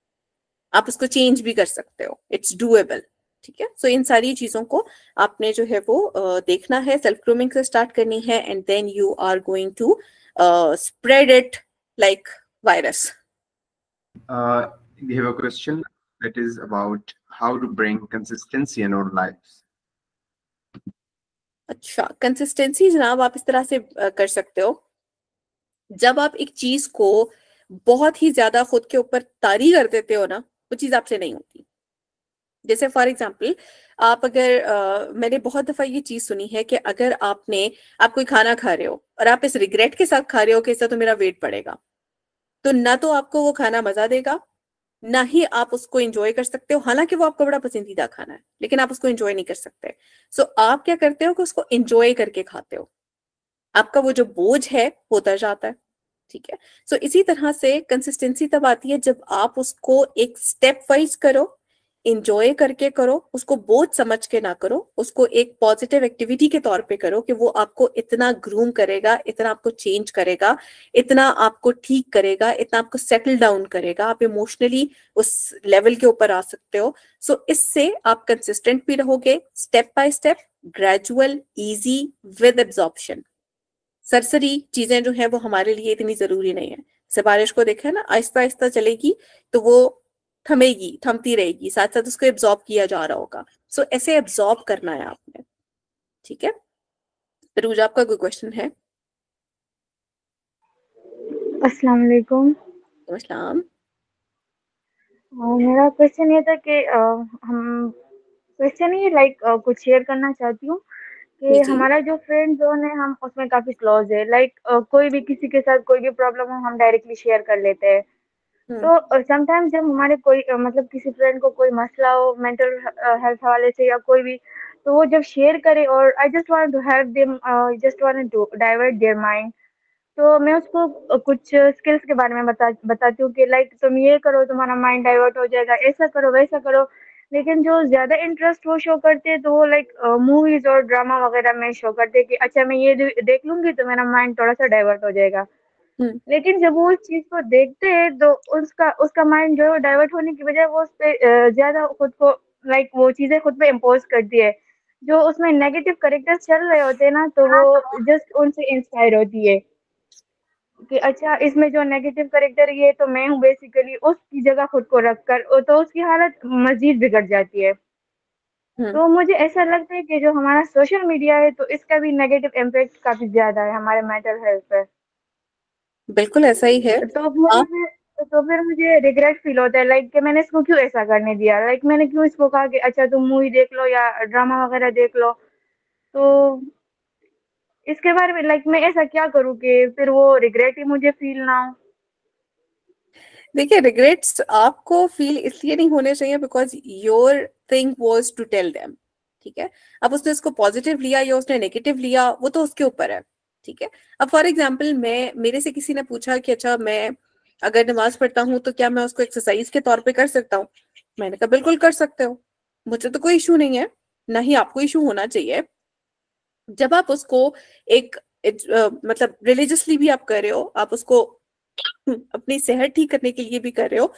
आप उसको चेंज भी कर सकते हो, इट्स डूएबल। ठीक है। सो इन सारी चीजों को आपने जो है वो देखना है, सेल्फ ग्रूमिंग से स्टार्ट करनी है, and then you are going to spread it like virus. We have a question that is about how to bring consistency in our lives. अच्छा, कंसिस्टेंसी जनाब आप इस तरह से कर सकते हो, जब आप एक चीज को बहुत ही ज्यादा खुद के ऊपर तारी कर देते हो ना, वो चीज आपसे नहीं होती। जैसे फॉर एग्जाम्पल, आप अगर मैंने बहुत दफा ये चीज सुनी है कि अगर आप कोई खाना खा रहे हो और आप इस रिग्रेट के साथ खा रहे हो कि इससे तो मेरा वेट बढ़ेगा, तो ना तो आपको वो खाना मजा देगा, ना ही आप उसको एंजॉय कर सकते हो। हालांकि वो आपका बड़ा पसंदीदा खाना है, लेकिन आप उसको एंजॉय नहीं कर सकते। सो आप क्या करते हो कि उसको एंजॉय करके खाते हो, आपका वो जो बोझ है वो उतर जाता है। ठीक है, सो इसी तरह से कंसिस्टेंसी तब आती है जब आप उसको एक स्टेप वाइज करो, इंजॉय करके करो, उसको बोझ समझ के ना करो, उसको एक पॉजिटिव एक्टिविटी के तौर पे करो कि वो आपको इतना ग्रूम करेगा, इतना आपको चेंज करेगा, इतना आपको ठीक करेगा, इतना आपको सेटल डाउन करेगा, आप इमोशनली उस लेवल के ऊपर आ सकते हो। सो इससे आप कंसिस्टेंट भी रहोगे, step by step, gradual, easy, with absorption. सरसरी चीजें जो है वो हमारे लिए इतनी जरूरी नहीं है। से बारिश को देखा है ना, आहिस्ता आहिस्ता चलेगी तो वो थमेगी, थमती रहेगी, साथ साथ उसको एब्जॉर्ब किया जा रहा होगा। सो ऐसे एब्जॉर्ब करना है आपने। ठीक है, रूज आपका कोई क्वेश्चन है? अस्सलाम वालेकुम। अस्सलाम। मेरा क्वेश्चन ये था कि हम क्वेश्चन ही कुछ शेयर करना चाहती हूँ कि जी हमारा जो फ्रेंड जोन है हम उसमें काफी क्लोज है। कोई भी किसी के साथ कोई भी प्रॉब्लम हो हम डायरेक्टली शेयर कर लेते हैं। तो समटाइम्स जब हमारे कोई मतलब किसी फ्रेंड को कोई मसला हो मेंटल हेल्थ हवाले से या कोई भी, तो वो जब शेयर करे और I just want to help them, just want to divert their mind, तो मैं उसको कुछ स्किल्स के बारे में बताती हूँ कि तुम ये करो तुम्हारा माइंड डाइवर्ट हो जाएगा, ऐसा करो वैसा करो। लेकिन जो ज्यादा इंटरेस्ट वो शो करते हैं तो वो मूवीज और ड्रामा वगैरह में शो करते हैं कि अच्छा मैं ये देख लूंगी तो मेरा माइंड थोड़ा सा डाइवर्ट हो जाएगा। लेकिन जब वो उस चीज को देखते हैं तो उसका उसका माइंड जो है डाइवर्ट होने की बजाय वो उस पे ज्यादा खुद को वो चीजें खुद पे इम्पोज करती है। जो उसमें नेगेटिव कैरेक्टर्स चल रहे होते हैं ना, तो वो जस्ट उनसे इंस्पायर होती है कि अच्छा इसमें जो नेगेटिव कैरेक्टर ये तो मैं हूँ बेसिकली, उसकी जगह खुद को रखकर तो उसकी हालत मजीद बिगड़ जाती है। तो मुझे ऐसा लगता है कि जो हमारा सोशल मीडिया है तो इसका भी नेगेटिव इम्पैक्ट काफी ज्यादा है हमारे मेंटल हेल्थ पर। बिल्कुल ऐसा ही है। तो फिर मुझे रिग्रेट फील होता है कि मैंने इसको क्यों ऐसा करने दिया, मैंने क्यों इसको कहा कि अच्छा तुम मूवी देख लो या ड्रामा वगैरह देख लो। तो इसके बारे में मैं ऐसा क्या करूँ कि फिर वो रिग्रेट ही मुझे फील ना हो। देखिए, रिग्रेट्स आपको फील इसलिए नहीं होने चाहिए because your thing was to tell them. ठीक है, अब उसने उसको पॉजिटिव लिया या उसने नेगेटिव लिया वो तो उसके ऊपर है। ठीक है, अब फॉर एग्जांपल मेरे से किसी ने पूछा कि अच्छा मैं अगर नमाज पढ़ता हूँ तो क्या मैं उसको एक्सरसाइज के तौर पे कर सकता हूँ? मैंने कहा बिल्कुल कर सकते हो, मुझे तो कोई इशू नहीं है, ना ही आपको इशू होना चाहिए। जब आप उसको एक मतलब रिलीजियसली भी आप कर रहे हो, आप उसको अपनी सेहत ठीक करने के लिए भी कर रहे हो,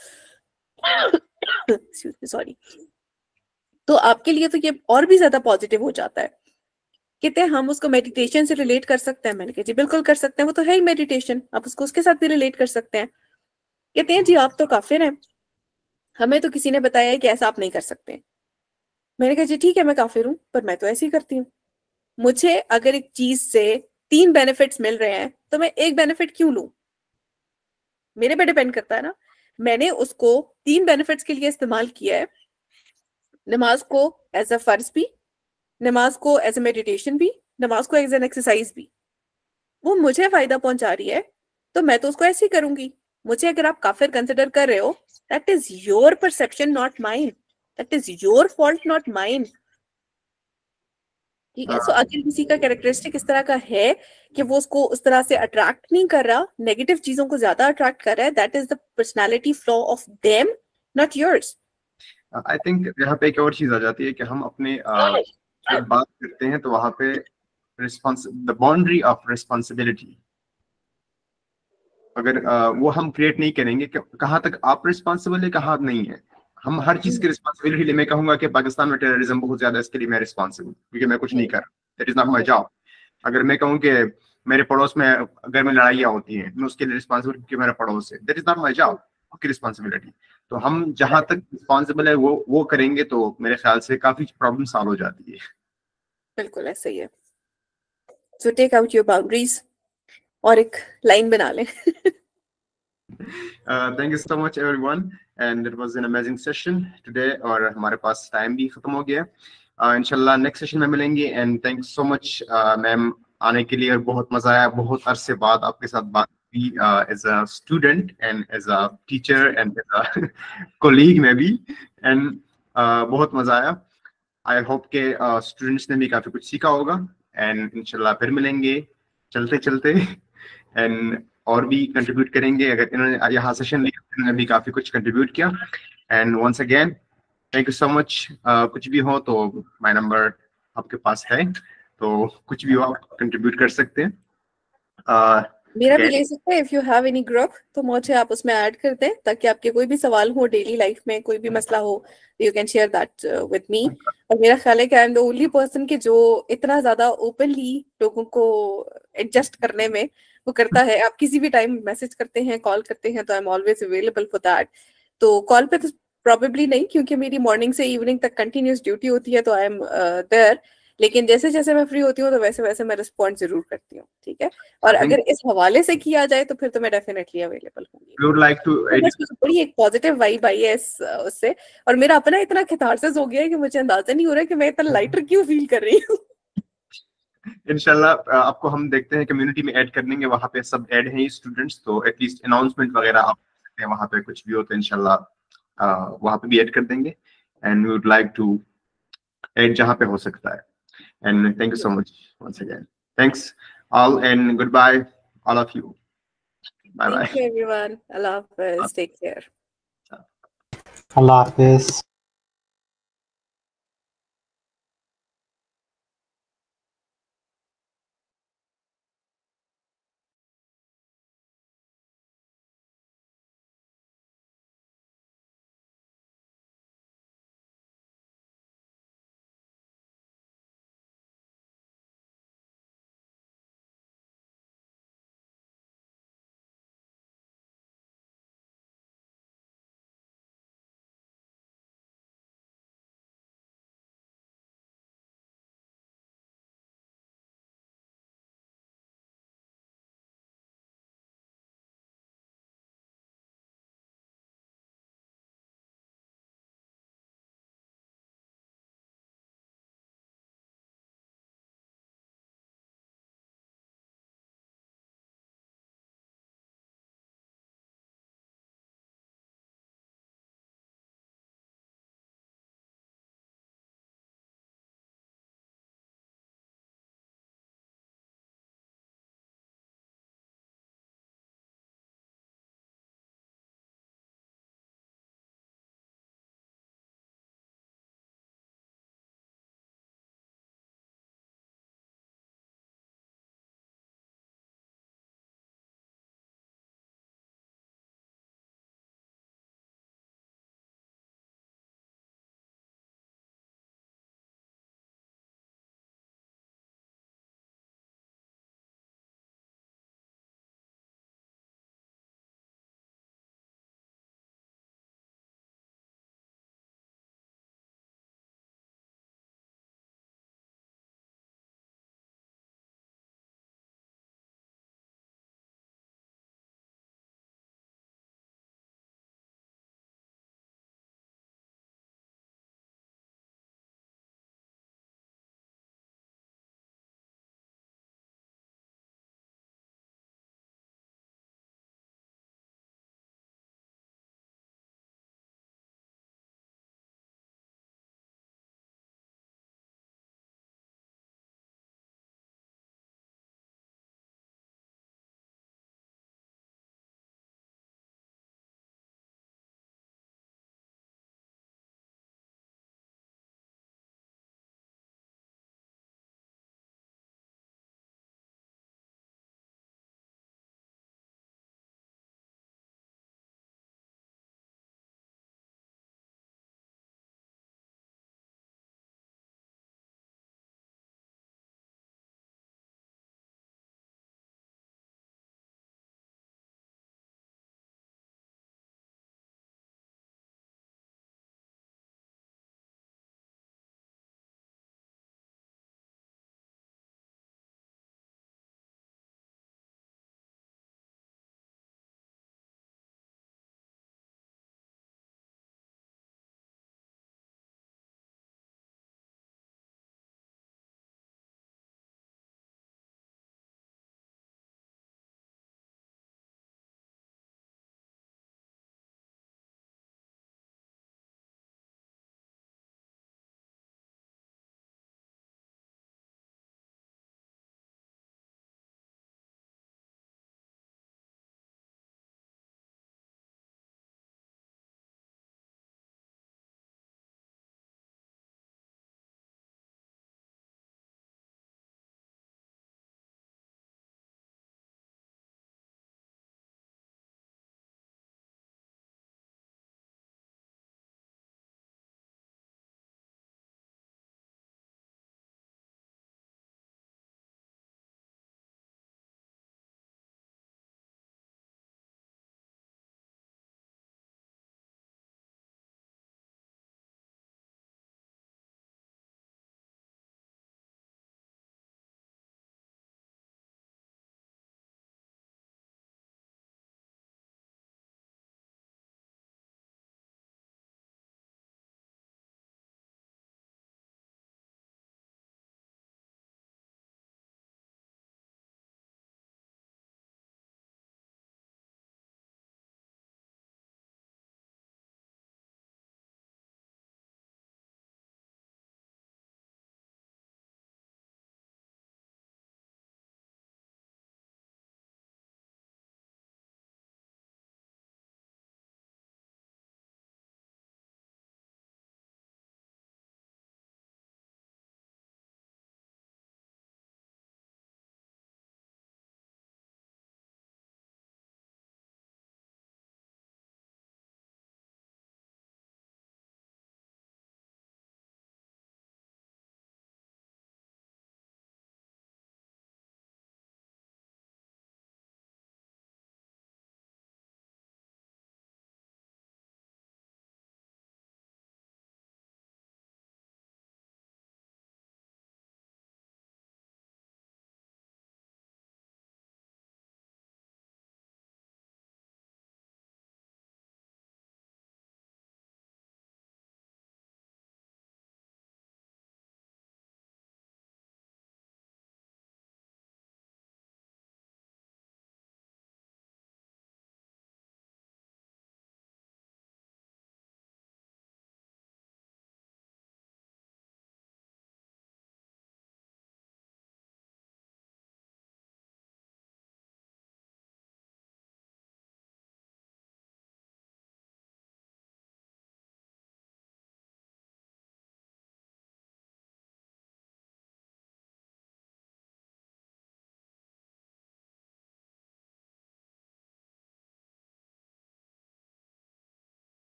सॉरी, तो आपके लिए तो ये और भी ज्यादा पॉजिटिव हो जाता है। कहते हैं हम उसको मेडिटेशन से रिलेट कर सकते हैं। मैंने कहा जी बिल्कुल कर सकते हैं, वो तो है ही मेडिटेशन, आप उसको उसके साथ भी रिलेट कर सकते हैं। कहते हैं जी आप तो काफिर हैं, हमें तो किसी ने बताया है कि ऐसा आप नहीं कर सकते। मैंने कहा जी ठीक है मैं काफिर हूँ, पर मैं तो ऐसे ही करती हूँ। मुझे अगर एक चीज से 3 बेनिफिट्स मिल रहे हैं तो मैं एक बेनिफिट क्यों लूं? मेरे पे डिपेंड करता है ना। मैंने उसको 3 बेनिफिट्स के लिए इस्तेमाल किया है, नमाज को एज अ फर्ज भी, नमाज को एज अ मेडिटेशन भी, नमाज को एज एन एक्सरसाइज भी। वो मुझे फायदा पहुंचा रही है तो मैं तो उसको ऐसे ही करूंगी। मुझे अगर आप काफिर कंसिडर कर रहे हो, that is your perception not mine, that is your fault not mine. ठीक है, सो अगर किसी का कैरेक्टरिस्टिक इस तरह का है कि वो उसको उस तरह से अट्रैक्ट नहीं कर रहा, नेगेटिव चीजों को ज्यादा अट्रैक्ट कर रहा है, that is the personality flaw of them, not yours. I think यहाँ पे एक और चीज आ जाती है कि हम अपने जब बात करते हैं तो वहां पे द बाउंड्री ऑफ रिस्पॉन्सिबिलिटी अगर वो हम क्रिएट नहीं करेंगे कि कहाँ तक आप रिस्पॉन्सिबल है कहाँ नहीं है। हम हर चीज की रिस्पॉन्सिबिलिटी लिए, मैं कहूंगा कि पाकिस्तान में टेररिज्म बहुत ज्यादा, इसके लिए मैं रिस्पॉन्सिबल क्योंकि मैं कुछ नहीं कर, that is not my job. अगर मैं कहूँ कि मेरे पड़ोस में अगर में लड़ाइयाँ होती हैं मैं उसके लिए रिस्पॉन्सिबल क्योंकि मेरा पड़ोस है, that is not my job, उसकी रिस्पॉन्सिबिलिटी। तो हम जहां तक रिस्पॉन्सिबल है वो करेंगे तो मेरे ख्याल से काफी प्रॉब्लम सॉल्व हो जाती है। बिल्कुल ऐसा ही है। So take out your boundaries और एक लाइन बना लें। Thank you so much everyone and it was an amazing session today, और हमारे पास टाइम भी खत्म हो गया। इंशाल्लाह नेक्स्ट सेशन में मिलेंगे। And thank you so much ma'am आने के लिए, और बहुत मजा आया, बहुत अरसे बाद आपके साथ बात me as a student and as a teacher and as a colleague maybe, and बहुत मजा आया. I hope के students ने भी काफी कुछ सीखा होगा, and इंशाल्लाह फिर मिलेंगे चलते चलते, and और भी कंट्रीब्यूट करेंगे. अगर इन्होंने यहाँ सेशन लिया, इन्होंने भी काफी कुछ कंट्रीब्यूट किया. And once again, thank you so much. कुछ भी हो तो my number आपके पास है, तो कुछ भी हो आप कंट्रीब्यूट कर सकते हैं. मेरा भी ले सकते हैं. If you have any group तो मुझे आप उसमें ऐड कर दें, ताकि आपके कोई भी सवाल हो डेली लाइफ में, कोई भी मसला हो, you can share that with me. और मेरा ख्याल है कि I am the only person के जो इतना ज्यादा ओपनली लोगों को एडजस्ट करने में वो करता है. आप किसी भी टाइम मैसेज करते हैं, कॉल करते हैं, तो I am always available for that. तो कॉल पे तो प्रॉबेबली नहीं, क्योंकि मेरी मॉर्निंग से इवनिंग तक कंटिन्यूस ड्यूटी होती है, तो आई एम देयर. लेकिन जैसे जैसे मैं फ्री होती हूँ तो वैसे वैसे मैं रिस्पॉन्ड जरूर करती हूँ. ठीक है. और अगर इस हवाले से किया जाए तो फिर तो मैं डेफिनेटली अवेलेबल हूँगी. बड़ी एक पॉजिटिव वाइब आई है उससे, और मेरा अपना इतना कैथारसिस हो गया है कि मुझे अंदाजा नहीं हो रहा है कि मैं इतना लाइटर क्यों फील कर रही हूँ. इंशाल्लाह आपको हम देखते हैं कम्युनिटी में ऐड कर देंगे. वहाँ पे सब ऐड हैं स्टूडेंट्स, तो एटलीस्ट अनाउंसमेंट वगैरह आप सकते हैं. वहाँ पे कुछ भी हो तो इंशाल्लाह वहाँ पे भी ऐड कर देंगे. And we would like to add जहाँ पे हो सकता है. And thank you so much once again. Thanks all, and goodbye all of you. Bye bye. Thank you everyone. Allah Hafiz. Take care. Allah Hafiz.